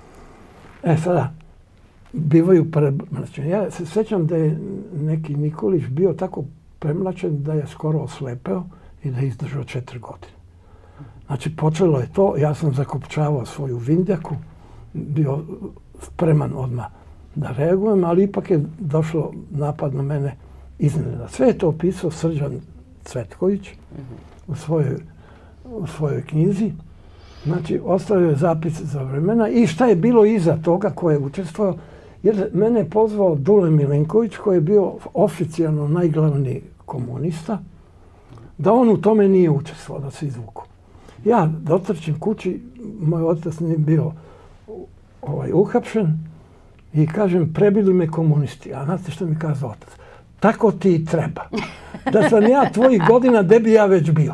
E sada, bivaju premlačeni. Ja se sjećam da je neki Nikolić bio tako premlačen da je skoro oslepeo i da je izdržao četiri godine. Znači, počelo je to, ja sam zakopčavao svoju vindjaku, bio spreman odmah da reagujem, ali ipak je došlo napad na mene iznenada. Sve je to opisao Srđan Cvetković u svojoj, u svojoj knjizi. Znači, ostavio je zapis za vremena i šta je bilo iza toga ko je učestvovao. Jer mene je pozvao Dule Milenković, koji je bio oficijalno najglavniji komunista, da on u tome nije učestvovao, da se izvuku. Ja dotrčim kući, moj otac nije bio ovaj, uhapšen i kažem, prebili me komunisti. A znate što mi kaže otac? Tako ti i treba. Da sam ja tvojih godina, gde bi ja već bio.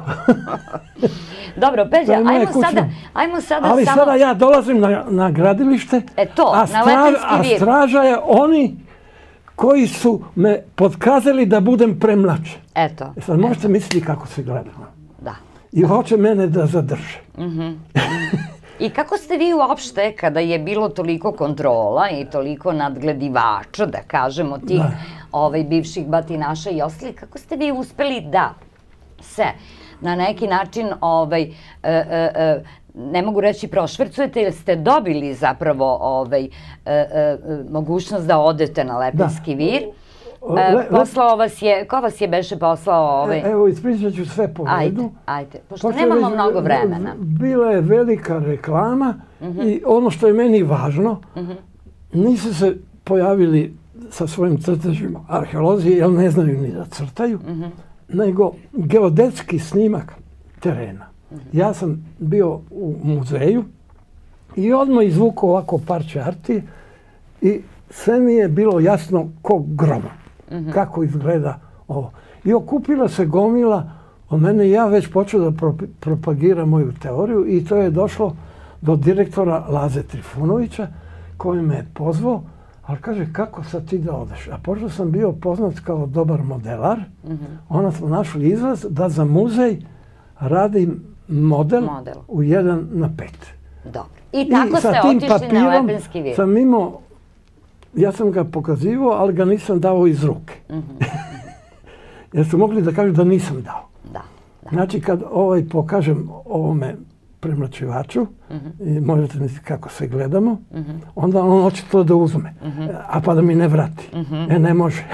Dobro, Peđa, ajmo sada, ajmo sada Ali samo... sada ja dolazim na, na gradilište, e to, a, straž, na a straža je oni koji su me potkazali da budem premlačen. Eto. E sad možete misliti kako se gledamo. Da. I hoće mene da zadrže. Mm-hmm. I kako ste vi uopšte, kada je bilo toliko kontrola i toliko nadgledivača, da kažemo, tih da. Ovaj, bivših batinaša i ostali, kako ste vi uspeli da se na neki način, ovaj, e, e, e, ne mogu reći prošvercujete, jer ste dobili zapravo ovaj, e, e, mogućnost da odete na Lepenski vir. E, poslao vas je, ko vas je beše poslao? Ovaj... E, evo, ispričat ću sve po redu. Ajde, ajde, pošto nemamo već, mnogo vremena. Bila je velika reklama uh-huh. i ono što je meni važno, uh-huh. nisu se pojavili sa svojim crtežima arheolozi, jer ne znaju ni da crtaju, uh-huh. nego geodetski snimak terena. Uh-huh. Ja sam bio u muzeju i odmah izvukao ovako par čarti i sve mi je bilo jasno ko groma. Mm-hmm. Kako izgleda ovo. I okupila se gomila od mene i ja već počeo da pro, propagiram moju teoriju i to je došlo do direktora Laze Trifunovića koji me je pozvao, ali kaže kako sad ti da odeš? A pošto sam bio poznat kao dobar modelar, mm-hmm. onda smo našli izraz da za muzej radim model, Model. u jedan na pet. Dobro. I tako ste otišli na Lepenski vir. Sam imao, ja sam ga pokazivao, ali ga nisam dao iz ruke. Jer su mogli da kažu da nisam dao. Da. Znači, kad ovaj pokažem ovome premlačivaču, i možete misliti kako se gledamo, onda on hoće to da uzme, a pa da mi ne vrati. E, ne može.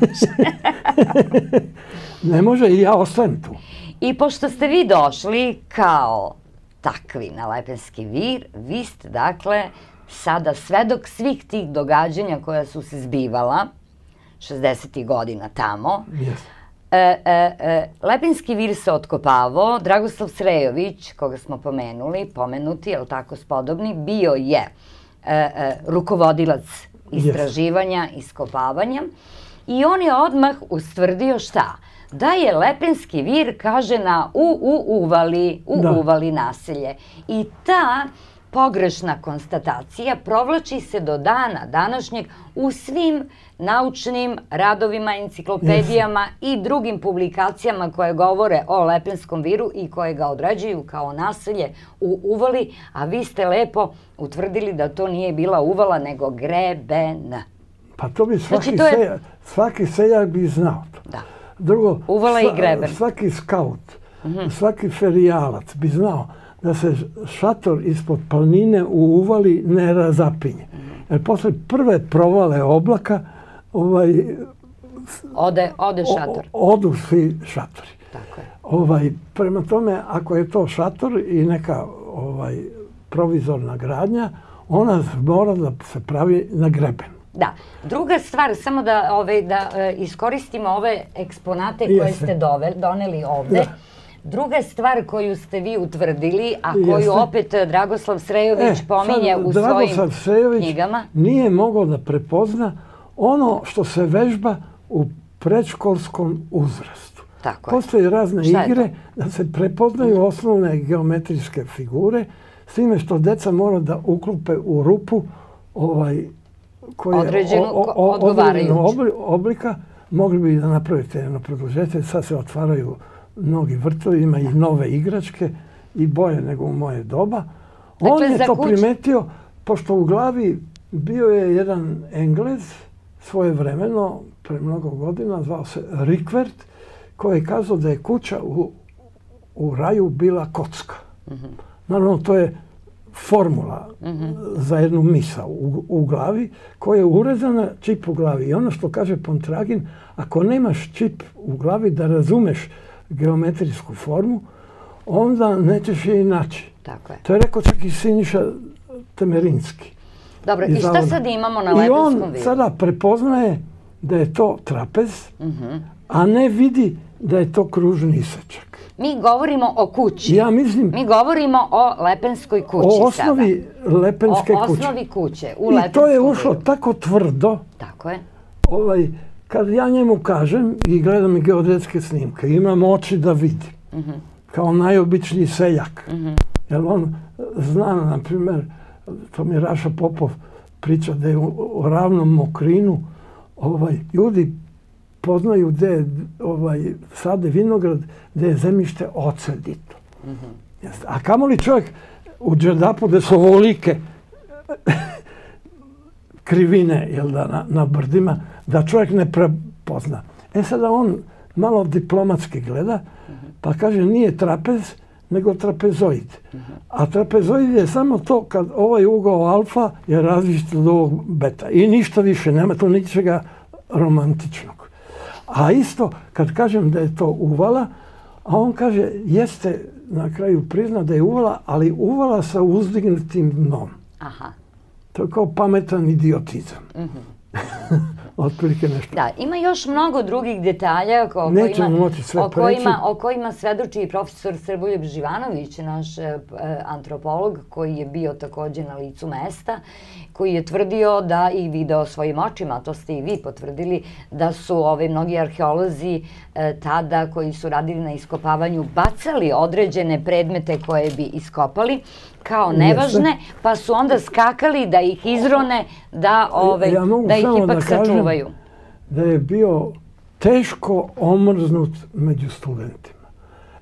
Ne može i ja ostajem tu. I pošto ste vi došli kao takvi na Lepenski vir, vi ste dakle sada svedok svih tih događanja koja su se zbivala šezdesetih godina tamo. E, e, e, Lepenski vir se otkopavao, Dragoslav Srejović, koga smo pomenuli, pomenuti, je li tako spodobni, bio je e, e, rukovodilac istraživanja, iskopavanja i on je odmah ustvrdio šta? Da je Lepenski vir, kaže, na u, u uvali, u Da. uvali naselje. I ta pogrešna konstatacija provlači se do dana današnjeg u svim naučnim radovima, enciklopedijama i drugim publikacijama koje govore o Lepenskom viru i koje ga određuju kao naselje u uvali, a vi ste lepo utvrdili da to nije bila uvala, nego greben. Pa to bi svaki, Znači, to je- seljak, svaki seljak bi znao to. Da. Drugo, Uvala i sva- greben. svaki skaut, svaki ferijalac bi znao da se šator ispod planine u uvali ne razapinje. Jer posle prve provale oblaka ovaj, Ode, ode o- šator. odu svi šatori. Tako je. Ovaj, prema tome, ako je to šator i neka ovaj, provizorna gradnja, ona mora da se pravi na greben. Da. Druga stvar, samo da, ove, da e, iskoristimo ove eksponate koje Jeste. ste dove, doneli ovde. Da. Druga stvar koju ste vi utvrdili, a koju Jeste. opet Dragoslav Srejović pominje sad u Dragoslav svojim Srejović knjigama. nije mogao da prepozna ono što se vežba u predškolskom uzrastu. Tako je. Postoje razne Šta je igre da se prepoznaju osnovne geometrijske figure, s time što deca mora da uklupe u rupu ovaj, koje Određenu, o- o- odgovarajuću. određenog obli- oblika. Mogli bi da napravite jedno produžeće, sad se otvaraju mnogi vrtovi, ima i nove igračke i bolje nego u moje doba. On Dakle, je za to kuću- primetio, pošto u glavi bio je jedan Englez, svojevremeno, pre mnogo godina, zvao se Rikvert, koji je kazao da je kuća u, u raju bila kocka. Naravno, to je formula za jednu misao u, u glavi, koja je urezana čip u glavi. I ono što kaže Pontragin, ako nemaš čip u glavi da razumeš geometrijsku formu, onda nećeš je i naći. Tako je. To je rekao čak i Siniša Temerinski. Dobro, i iz šta Zavoda. sad imamo na I Lepenskom on viru? sada prepoznaje da je to trapez, Mhm. a ne vidi da je to kružni isečak. Mi govorimo o kući. Ja mislim Mi govorimo o Lepenskoj kući o osnovi Lepenske sada. O kuće. osnovi kuće u I Lepenskom to je ušlo viru. tako tvrdo, Tako je. ovaj, kad ja njemu kažem i gledam i geodetske snimke, imam oči da vidim, kao najobičniji seljak. Jer on zna, na primjer, to mi Raša Popov priča da je u, u ravnom Mokrinu, ovaj, ljudi poznaju gde je ovaj, sade vinograd, gde je zemljište ocedito. Jeste. A kamoli čovjek u Đerdapu gde su ovolike krivine, jel da, na, na brdima, da čovjek ne prepozna. E sada on malo diplomatski gleda, pa kaže nije trapez, nego trapezoid. A trapezoid je samo to kad ovaj ugao alfa je različit od ovog beta. I ništa više, nema tu ničega romantičnog. A isto, kad kažem da je to uvala, a on kaže, jeste, na kraju prizna da je uvala, ali uvala sa uzdignutim dnom. Aha. To je kao pametan idiotizam. Otprilike nešto. Da, ima još mnogo drugih detalja o Nećemo kojima, moći sve o kojima, preći. o kojima svedoči i profesor Srboljub Živanović, naš e, p- antropolog, koji je bio takođe na licu mesta, koji je tvrdio da i video svojim očima, to ste i vi potvrdili, da su ove mnogi arheolozi e, tada koji su radili na iskopavanju bacali određene predmete koje bi iskopali kao nevažne, pa su onda skakali da ih izrone, da, ove, Ja mogu da ih samo ipak da kažem sačuvaju. da je bio teško omrznut među studentima.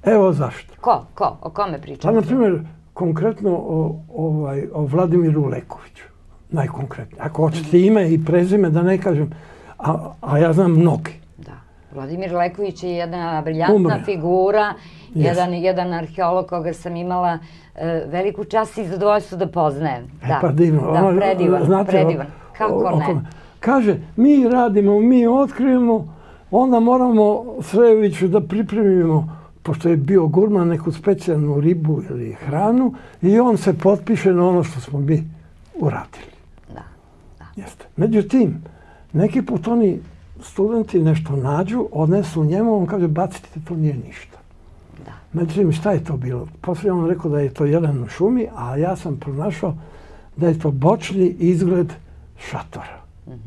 Evo zašto. Ko? Ko? O kome Pa, pričamo? na primjer, konkretno o, ovaj, o Vladimiru Lekoviću. Najkonkretnije. Ako hoćete ime i prezime, da ne kažem, a, a ja znam mnogi. Da. Vladimir Leković je jedna briljantna Umre. figura, Yes. jedan, jedan arheolog koga sam imala e, veliku čast i zadovoljstvo da poznajem. E, Da, pa divno. da, Ono, predivan, znate, predivan. o- Kako o- o ne? kome? Kaže, mi radimo, mi otkrijemo, onda moramo Srejoviću da pripremimo, pošto je bio gurman, neku specijalnu ribu ili hranu, i on se potpiše na ono što smo mi uradili. Da. Jeste. Međutim, neki put oni studenti nešto nađu, odnesu njemu, on kaže, bacite, to nije ništa. Da. Međutim, šta je to bilo? Poslije on rekao da je to jelen u šumi, a ja sam pronašao da je to bočni izgled šatora.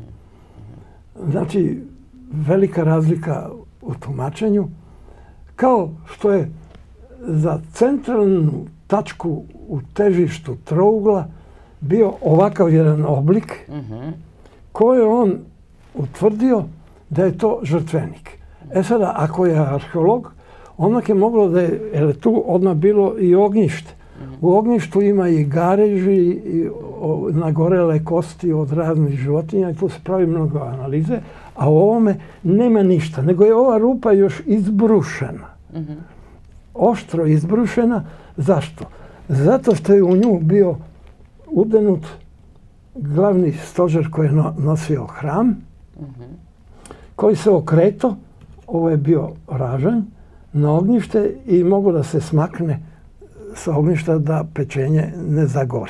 Znači, velika razlika u tumačenju. Kao što je za centralnu tačku u težištu trougla bio ovakav jedan oblik koji je on utvrdio da je to žrtvenik. E sada, ako je arheolog, onak je moglo da je, jer je tu odmah bilo i ognjište. U ognjištu ima i gareži, i o, nagorele kosti od raznih životinja i tu se pravi mnogo analize, a u ovome nema ništa, nego je ova rupa još izbrušena. Oštro izbrušena. Zašto? Zato što je u nju bio udenut glavni stožer koji je no, nosio hram, koji se okreto, ovo je bio ražanj, na ognjište i mogu da se smakne sa ognjišta da pečenje ne zagori.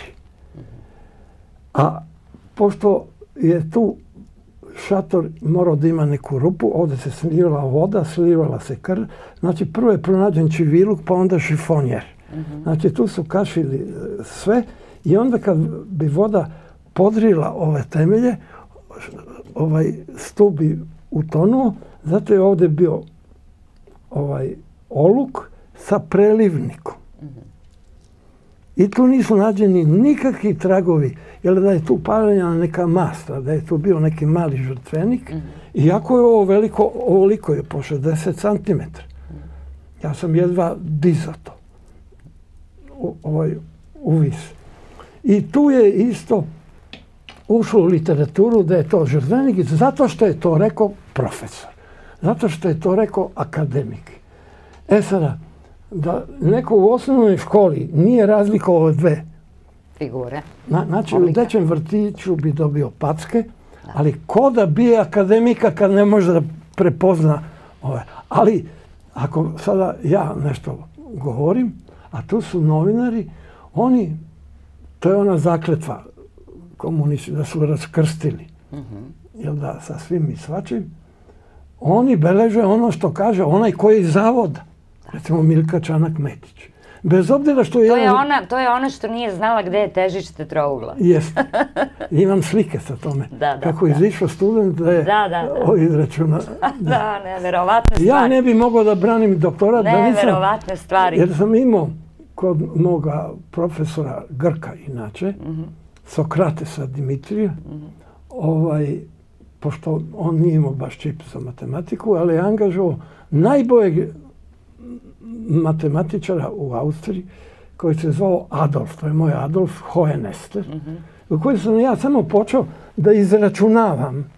A pošto je tu šator morao da ima neku rupu, ovdje se slivala voda, slivala se krv. Znači prvo je pronađen čiviluk, pa onda šifonjer. Znači tu su kašili sve i onda kad bi voda podrila ove temelje, ovaj stup bi utonuo, zato je ovdje bio ovaj oluk sa prelivnikom. I tu nisu nađeni nikakvi tragovi, jer da je tu paljena neka masta, da je tu bio neki mali žrtvenik, iako je ovo veliko, ovoliko je po šezdeset centimetara. Ja sam jedva dizao to, u, ovaj uvis. I tu je isto ušlo u literaturu da je to žrtvenik, zato što je to rekao profesor, zato što je to rekao akademik. E sada, da neko u osnovnoj školi nije razlikovao dve figure. Na, znači, u dečjem vrtiću bi dobio packe, da. Ali ko da bije akademika kad ne može da prepozna ove. Ali, ako sada ja nešto govorim, a tu su novinari, oni, to je ona zakletva komunisti, da su raskrstili, mm-hmm. jel da, sa svim i svačim, oni beleže ono što kaže onaj koji iz zavoda. Recimo Milka Čanak-Metić. Bez obzira što je... To je, ona, to je ona što nije znala gde je težište trougla. Jeste. Imam slike sa tome. Da, da, kako je da. izišao student da je da, da, da. izračuna. Da, neverovatne stvari. Ja ne bi mogao da branim doktorat. Neverovatne da stvari. Jer sam imao kod moga profesora Grka, inače, mm-hmm. Sokratesa Dimitrija, mm-hmm. ovaj, pošto on nije imao baš čip za matematiku, ali je angažovao najboljeg matematičara u Austriji koji se zvao Adolf, to je moj Adolf Hohenester, mm-hmm. u kojoj sam ja samo počeo da izračunavam.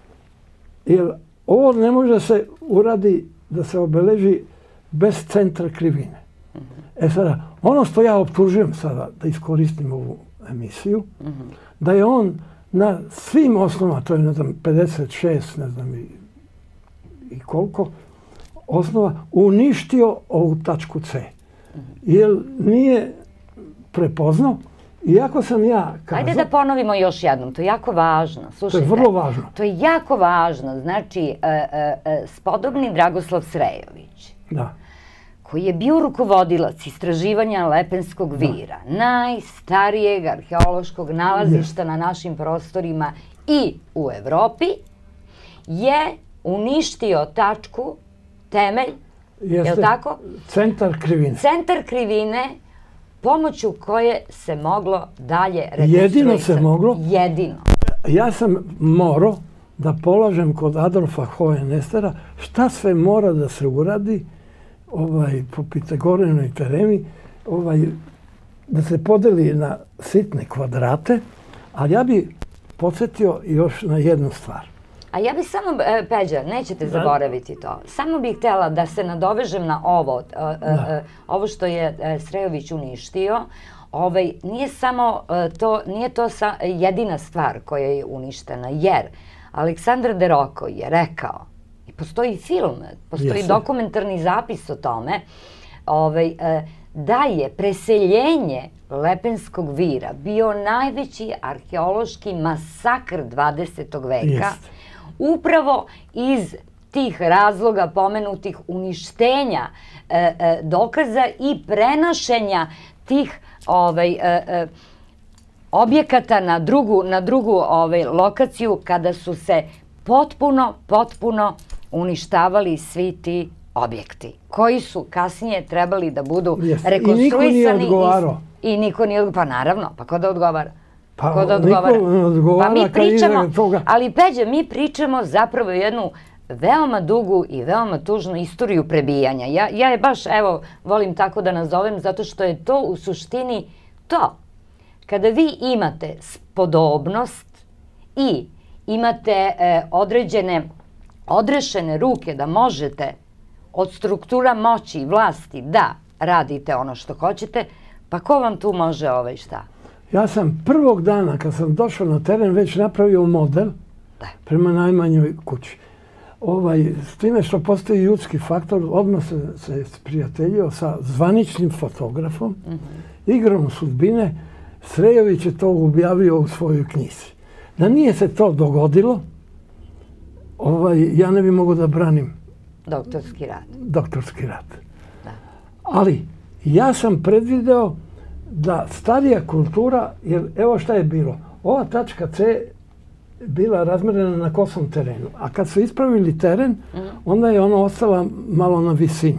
Jer ovo ne može da se uradi, da se obeleži bez centra krivine. Mm-hmm. E sada, ono što ja optužujem sada, da iskoristim ovu emisiju, mm-hmm. da je on na svim osnovama, to je ne znam, pedeset šest, ne znam i, i koliko, osnova, uništio ovu tačku C. Jer nije prepoznao, iako sam ja kazao... Ajde da ponovimo još jednom, to je jako važno. Slušajte, to je vrlo važno. To je jako važno. Znači, e, e, spodobni Dragoslav Srejović, da. koji je bio rukovodilac istraživanja Lepenskog vira, da. najstarijeg arheološkog nalazišta yes. na našim prostorima i u Evropi, je uništio tačku temelj, je li tako? Centar krivine. Centar krivine, pomoću koje se moglo dalje rekonstruisati. Jedino se moglo. Jedino. Ja sam morao da polažem kod Adolfa Hohenestera šta sve mora da se uradi ovaj, po Pitagorijevoj teoremi, ovaj, da se podeli na sitne kvadrate, ali ja bi podsjetio još na jednu stvar. A ja bih samo, e, Peđa, nećete zaboraviti to, samo bih htjela da se nadovežem na ovo, e, e, ovo što je e, Srejović uništio. Ovaj, nije samo e, to, nije to sa, jedina stvar koja je uništena, jer Aleksandar Deroko je rekao, i postoji film, postoji Jesi. dokumentarni zapis o tome, ovaj, e, da je preseljenje Lepenskog vira bio najveći arheološki masakr dvadesetog veka, Jest. upravo iz tih razloga pomenutih uništenja e, e, dokaza i prenošenja tih ovaj, e, e, objekata na drugu, na drugu ovaj, lokaciju, kada su se potpuno, potpuno uništavali svi ti objekti, koji su kasnije trebali da budu Jeste. rekonstruisani. I niko nije odgovarao. I, i niko nije odgovarao. Pa naravno, pa ko da odgovara? Pa Ko da niko odgovara? ne odgovara Pa mi kad pričamo, iza toga. ali Peđa, mi pričamo zapravo jednu veoma dugu i veoma tužnu istoriju prebijanja. Ja, ja je baš, evo, volim tako da nazovem, zato što je to u suštini to. Kada vi imate spodobnost i imate e, određene, odrešene ruke da možete od struktura moći i vlasti da radite ono što hoćete, pa ko vam tu može ovaj šta? Ja sam prvog dana kad sam došao na teren već napravio model Da. prema najmanjoj kući. Ovaj, s time što postoji ljudski faktor, odmah se, se sprijateljio sa zvaničnim fotografom, igrom sudbine. Srejović je to objavio u svojoj knjizi. Da nije se to dogodilo, ovaj, ja ne bi mogao da branim Doktorski rad. doktorski rad. Da. Ali ja sam predvideo da starija kultura, jer evo šta je bilo, ova tačka C bila razmjerena na kosom terenu, a kad su ispravili teren, onda je ona ostala malo na visini.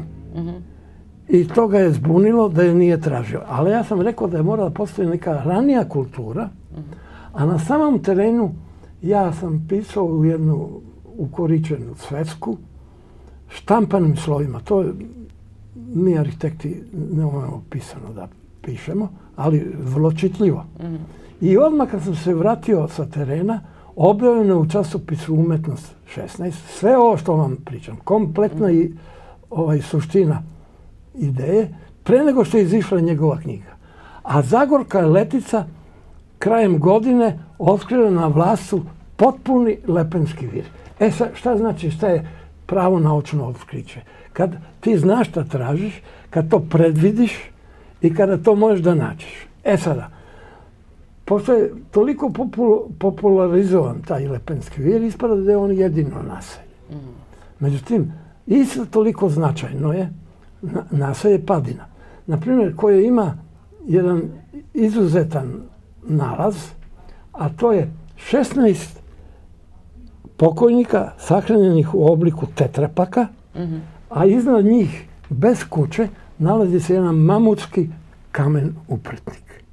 I to ga je zbunilo da je nije tražio. Ali ja sam rekao da je morala postoji neka ranija kultura, a na samom terenu ja sam pisao u jednu ukoričenu svesku, štampanim slovima. To je, mi arhitekti ne umemo pisano da pišemo, ali vrlo čitljivo. I odmah kad sam se vratio sa terena, objavljeno u časopisu Umetnost šesnaest, sve ovo što vam pričam, kompletna i ovaj, suština ideje, pre nego što je izišla njegova knjiga. A Zagorka Letica krajem godine otkrila na vlasu potpuni Lepenski vir. E sad, šta znači, šta je pravo naučno otkriće? Kad ti znaš šta tražiš, kad to predvidiš i kada to možeš da nađeš. E sada, pošto je toliko popul popularizovan taj Lepenski vir, ispada da je on jedino naselje. Mm. Međutim, isto toliko značajno je na, naselje Padina. Naprimjer, koje ima jedan izuzetan nalaz, a to je šesnaest pokojnika sahranjenih u obliku tetrapaka, mm-hmm. a iznad njih, bez kuće, nalazi se jedan mamutski kamen upretnik.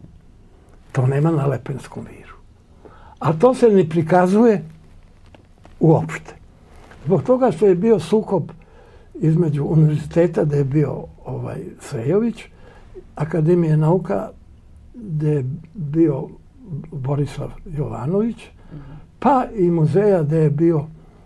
To nema na Lepenskom viru. A to se ne prikazuje uopšte. Zbog toga što je bio sukob između univerziteta, gde je bio ovaj Srejović, Akademije nauka, gde je bio Borislav Jovanović, pa i muzeja gde je bio,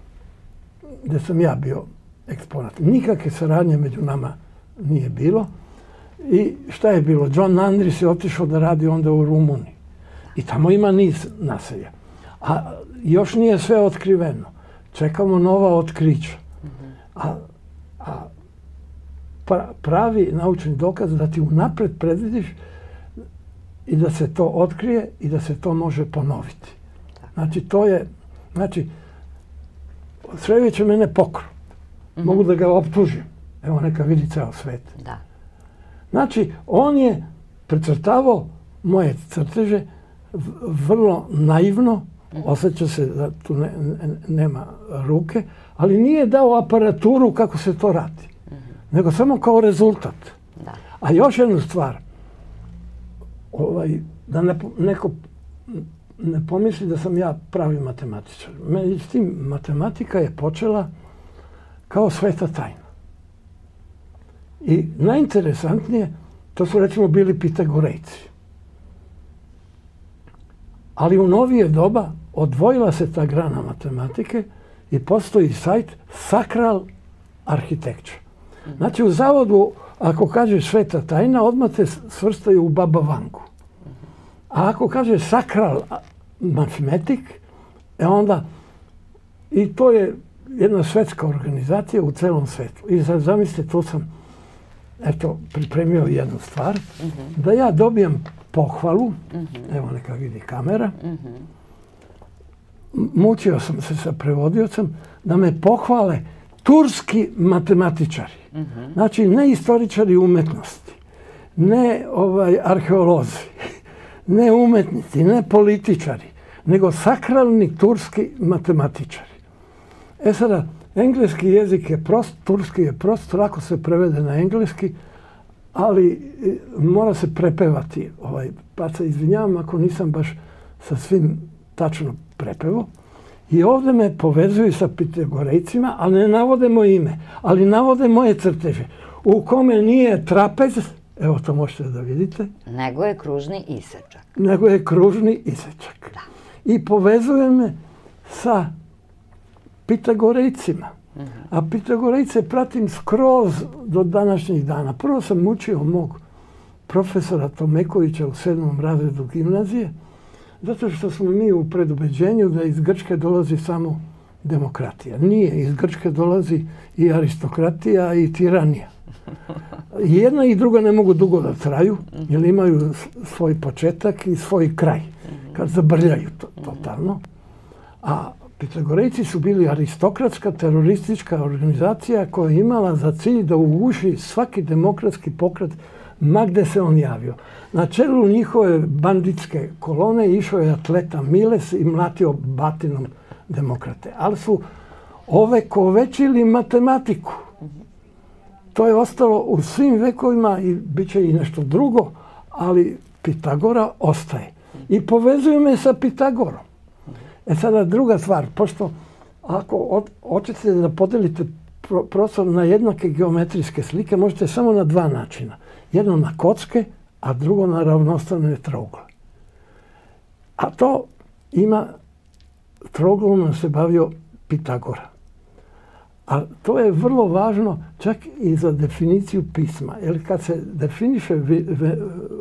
gde sam ja bio eksponat. Nikakve saradnje među nama nije bilo. I šta je bilo? John Andris je otišao da radi onda u Rumuniji. I tamo ima niz naselja. A još nije sve otkriveno. Čekamo nova otkrića. A, a pra, pravi naučni dokaz da ti unapred predvidiš i da se to otkrije i da se to može ponoviti. Znači, to je, znači, Srejović je mene pokro. Mm-hmm. Mogu da ga optužim. Evo, neka vidi ceo svet. Da. Znači, on je precrtavao moje crteže vrlo naivno, osjeća se da tu ne, ne, nema ruke, ali nije dao aparaturu kako se to radi, mm-hmm. nego samo kao rezultat. Da. A još jednu stvar, ovaj, da ne, neko ne pomisli da sam ja pravi matematičar. Međutim, matematika je počela kao sveta tajna. I najinteresantnije, to su recimo bili Pitagorejci. Ali u novije doba odvojila se ta grana matematike i postoji sajt Sacral Architecture. Znači u zavodu, ako kažeš sveta tajna, odmah te svrstaju u Baba Vangu. A ako kažeš Sacral Mathematic, e onda, i to je jedna svetska organizacija u celom svetu. I sad zamislite, tu sam eto, pripremio jednu stvar, da ja dobijem pohvalu, evo neka vidi kamera, mučio sam se sa prevodiocem, da me pohvale turski matematičari. Znači, ne istoričari umetnosti, ne ovaj, arheolozi, ne umetnici, ne političari, nego sakralni turski matematičari. E sada, engleski jezik je prost, turski je prost, lako se prevede na engleski, ali mora se prepevati. Ovaj, pa se izvinjavam ako nisam baš sa svim tačno prepevo. I ovdje me povezuju sa Pitagorejcima, ali ne navode moje ime, ali navode moje crteže. U kome nije trapez, evo to možete da vidite. Nego je kružni isečak. Nego je kružni isečak. Da. I povezuje me sa Pitagorejcima. A Pitagorejce pratim skroz do današnjih dana. Prvo sam učio mog profesora Tomekovića u sedmom razredu gimnazije, zato što smo mi u predubeđenju da iz Grčke dolazi samo demokratija. Nije, iz Grčke dolazi i aristokratija i tiranija. Jedna i druga ne mogu dugo da traju, jer imaju svoj početak i svoj kraj, kad zabrljaju to, totalno. A Pitagorejci su bili aristokratska, teroristička organizacija koja je imala za cilj da uguši svaki demokratski pokret ma gde se on javio. Na čelu njihove banditske kolone išao je atleta Miles i mlatio batinom demokrate. Ali su ovekovečili matematiku. To je ostalo u svim vekovima i bit će i nešto drugo, ali Pitagora ostaje. I povezuju me sa Pitagorom. E sada druga stvar, pošto ako hoćete da podelite prostor na jednake geometrijske slike, možete samo na dva načina. Jedno na kocke, a drugo na ravnostrane trougle. A to ima, trouglom se bavio Pitagora. A to je vrlo važno čak i za definiciju pisma. Jer kad se definiše vi, ve,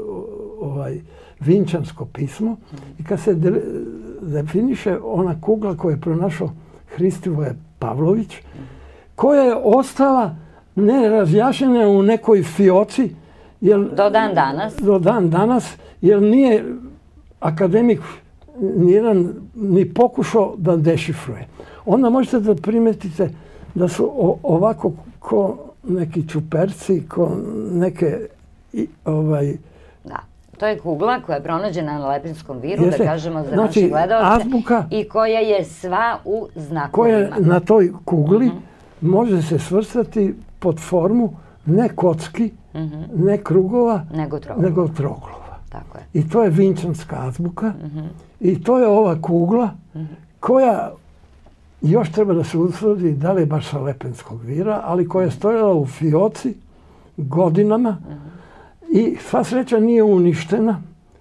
ovaj, vinčansko pismo i kad se de, definiše ona kugla koju je pronašao Hristivoje Pavlović, koja je ostala nerazjašnjena u nekoj fioci. Jer, do dan danas. Do dan danas, jer nije akademik nijedan ni pokušao da dešifruje. Onda možete da primetite da su o, ovako ko neki čuperci, ko neke i, ovaj... Da. To je kugla koja je pronađena na Lepenjskom viru, jeste, da kažemo za znači, naše gledalce, azbuka, i koja je sva u znakovima. Koja na toj kugli mm-hmm. može se svrstati pod formu ne kocki, mm-hmm. ne krugova, nego troglova. Nego troglova. Tako je. I to je vinčanska azbuka mm-hmm. i to je ova kugla mm-hmm. koja još treba da se utvrdi da li je baš sa Lepenskog vira, ali koja je stojala u fioci godinama mm-hmm. i sva sreća nije uništena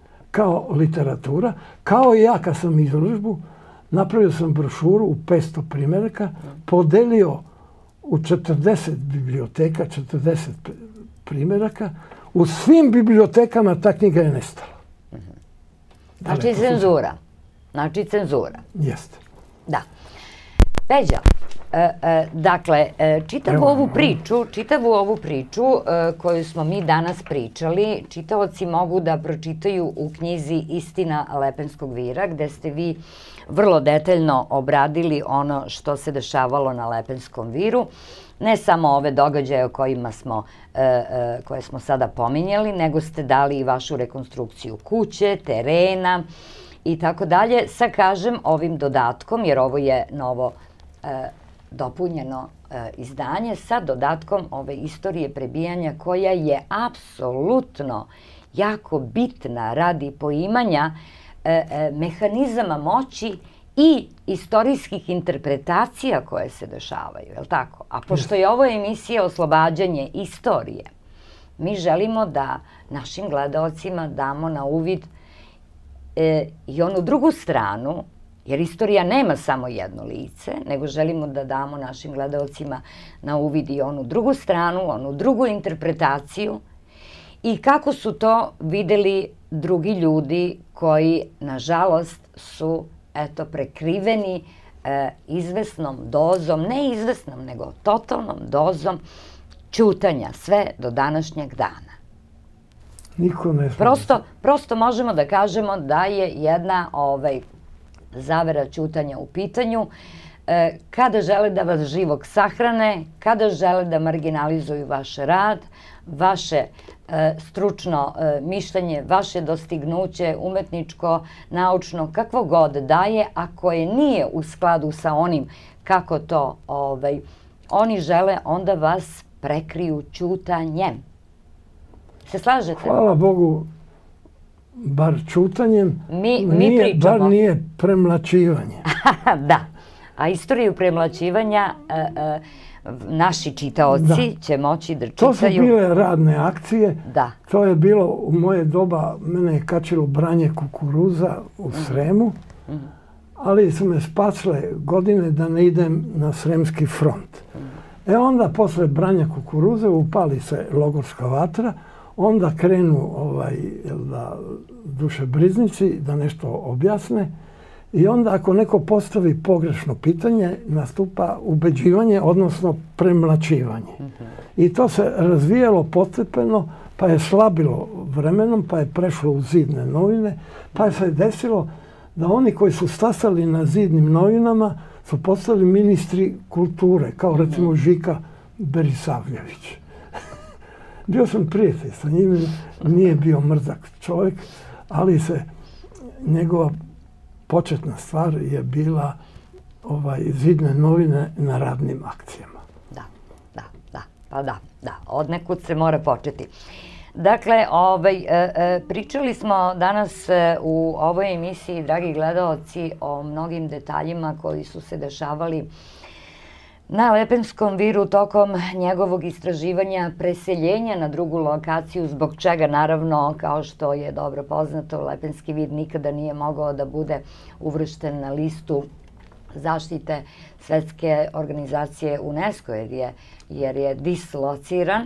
kao literatura. Kao i ja kad sam izložbu, napravio sam brošuru u petsto primjeraka, mm-hmm. podelio u četrdeset biblioteka, četrdeset primjeraka. U svim bibliotekama ta knjiga je nestala. Mm-hmm. Znači cenzura. Znači cenzura. Jeste. Da. Peđa, e, e, dakle, e, čitavu Evo, ovu priču, čitavu ovu priču e, koju smo mi danas pričali, čitaoci mogu da pročitaju u knjizi Istina Lepenskog vira, gde ste vi vrlo detaljno obradili ono što se dešavalo na Lepenskom viru. Ne samo ove događaje o kojima smo, e, e, koje smo sada pominjali, nego ste dali i vašu rekonstrukciju kuće, terena i tako dalje, sa, kažem, ovim dodatkom, jer ovo je novo e, dopunjeno e, izdanje, sa dodatkom ove istorije prebijanja koja je apsolutno jako bitna radi poimanja e, e, mehanizama moći i istorijskih interpretacija koje se dešavaju, je li tako? A pošto je ovo emisija Oslobađanje istorije, mi želimo da našim gledaocima damo na uvid e, i onu drugu stranu, jer istorija nema samo jedno lice, nego želimo da damo našim gledaocima na uvid i onu drugu stranu, onu drugu interpretaciju i kako su to videli drugi ljudi koji, nažalost, su eto, prekriveni e, izvesnom dozom, ne izvesnom, nego totalnom dozom ćutanja sve do današnjeg dana. Niko ne smije. Prosto, prosto možemo da kažemo da je jedna ovaj, zavera ćutanja u pitanju, e, kada žele da vas živog sahrane, kada žele da marginalizuju vaš rad, vaše e, stručno e, mišljenje, vaše dostignuće, umetničko, naučno, kakvo god daje, a koje nije u skladu sa onim kako to ovaj, oni žele, onda vas prekriju ćutanjem. Se slažete? Hvala Bogu, bar ćutanjem, Mi, mi nije, pričamo. bar nije premlačivanje. Da, a istoriju premlačivanja e, e, naši čitaoci Da. će moći da To su čitaju. bile radne akcije. Da. To je bilo u moje doba, mene je kačilo branje kukuruza u Sremu, ali su me spasle godine da ne idem na Sremski front. E onda, posle branja kukuruze, upali se logorska vatra, onda krenu ovaj, jel da, dušebriznici da nešto objasne i onda ako neko postavi pogrešno pitanje, nastupa ubeđivanje, odnosno premlačivanje. I to se razvijalo postepeno, pa je slabilo vremenom, pa je prešlo u Zidne novine, pa je se desilo da oni koji su stasali na Zidnim novinama su postali ministri kulture, kao recimo Žika Berisavljević. Bio sam prijatelj sa njim, nije bio mrzak čovjek, ali se njegova početna stvar je bila ovaj, Zidne novine na radnim akcijama. Da, da, da, pa da, da, od nekud se mora početi. Dakle, ovaj, e, e, pričali smo danas e, u ovoj emisiji, dragi gledaoci, o mnogim detaljima koji su se dešavali na Lepenskom viru tokom njegovog istraživanja, preseljenja na drugu lokaciju, zbog čega, naravno, kao što je dobro poznato, Lepenski vir nikada nije mogao da bude uvršten na listu zaštite Svetske organizacije UNESCO, jer je, jer je dislociran,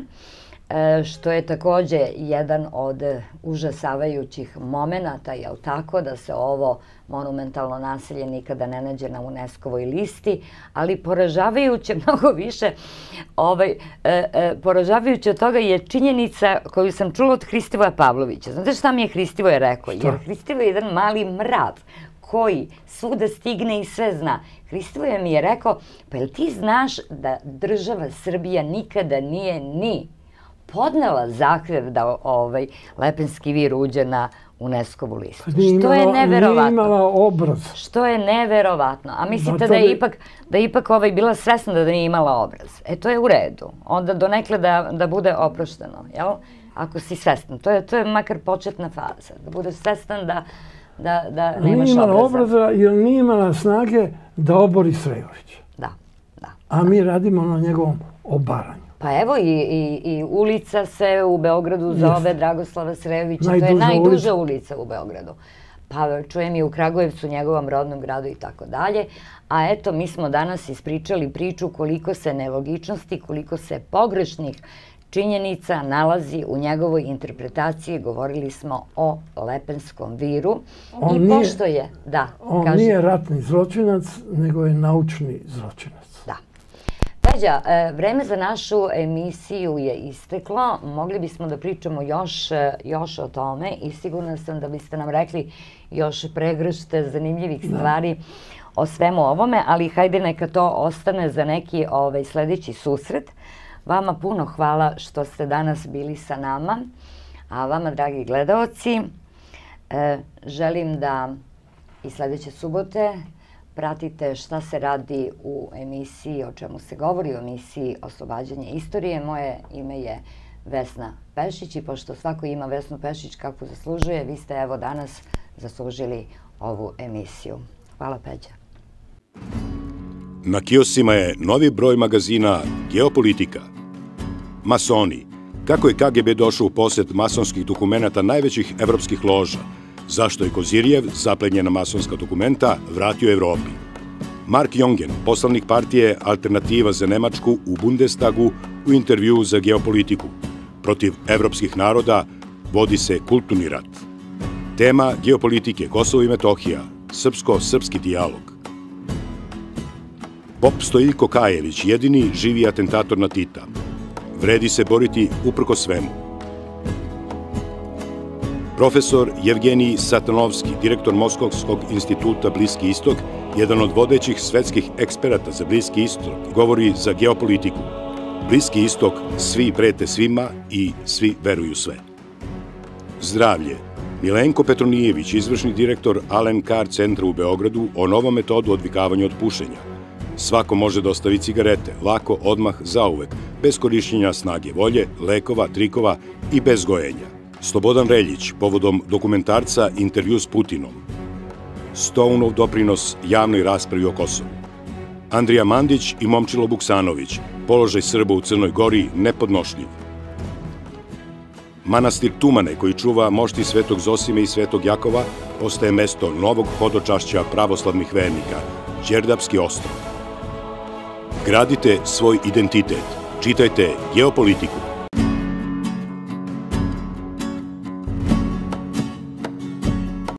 što je takođe jedan od užasavajućih momenata, jel tako, da se ovo monumentalno naselje nikada ne nađe na UNESCO-voj listi, ali poražavajuće mnogo više, ovaj, e, e, poražavajuće od toga je činjenica koju sam čula od Hristivoja Pavlovića. Znate šta mi je Hristivoje rekao? Jer Hristivoje je jedan mali mrav koji svuda stigne i sve zna. Hristivoje mi je rekao, pa jel ti znaš da država Srbija nikada nije ni podnela zahtev da ovaj, Lepenski vir uđe na UNESCO-vu listu. Što je neverovatno. Nije imala obraz. Što je neverovatno. A mislite da je ipak, da je ipak ovaj, bila svesna da nije imala obraz. E, to je u redu. Onda donekle da, da bude oprošteno, jel? Ako si svestan. To je, to je makar početna faza. Da budeš svestan da, da, da nemaš obraza. Nije imala obraza jer nije imala snage da obori Srejovića. Da, da. A mi radimo na njegovom obaranju. Pa evo i, i, i ulica se u Beogradu zove Dragoslava Srejovića, Najduža to je najduža ulica. ulica u Beogradu. Pa čujem i u Kragujevcu, njegovom rodnom gradu i tako dalje. A eto, mi smo danas ispričali priču koliko se nelogičnosti, koliko se pogrešnih činjenica nalazi u njegovoj interpretaciji. Govorili smo o Lepenskom viru. On I nije- pošto je, da, On kaži. nije ratni zločinac, nego je naučni zločinac. Da. Peđa, e, vreme za našu emisiju je isteklo. Mogli bismo da pričamo još, e, još o tome i sigurna sam da biste nam rekli još pregršte zanimljivih stvari o svemu ovome, ali hajde neka to ostane za neki ovaj, sledeći susret. Vama puno hvala što ste danas bili sa nama, a vama, dragi gledaoci, e, želim da i sledeće subote pratite šta se radi u emisiji, o čemu se govori u emisiji Oslobađanje istorije. Moje ime je Vesna Pešić i pošto svako ima Vesnu Pešić kako zaslužuje, vi ste evo danas zaslužili ovu emisiju. Hvala, Peđa. Na kiosima je novi broj magazina Geopolitika. Masoni. Kako je K G B došao u posjed masonskih dokumenata najvećih evropskih loža? Zašto je Kozirjev, zaplenjena masonska dokumenta, vratio Evropi? Mark Jongen, poslanik partije Alternativa za Nemačku u Bundestagu, u intervjuu za Geopolitiku. Protiv evropskih naroda vodi se kulturni rat. Tema geopolitike Kosovo i Metohija, srpsko-srpski dijalog. Pop Stojiljko Kajević, jedini živi atentator na Tita. Vredi se boriti uprko svemu. Profesor Jevgenij Satanovski, direktor Moskovskog instituta Bliski istok, jedan od vodećih svetskih eksperata za Bliski istok, govori za Geopolitiku. Bliski istok, svi prete svima i svi veruju sve. Zdravlje. Milenko Petronijević, izvršni direktor Allen Carr centra u Beogradu, o novom metodu odvikavanja od pušenja. Svako može da ostavi cigarete, lako, odmah, zauvek, bez korišćenja snage volje, lekova, trikova i bez gojenja. Slobodan Reljić, povodom dokumentarca Intervju s Putinom. Stounov doprinos javnoj raspravi o Kosovu. Andrija Mandić i Momčilo Buksanović, položaj Srba u Crnoj Gori nepodnošljiv. Manastir Tumane, koji čuva mošti Svetog Zosime i Svetog Jakova, postaje mesto novog hodočašća pravoslavnih vernika, Đerdapski ostrov. Gradite svoj identitet. Čitajte Geopolitiku.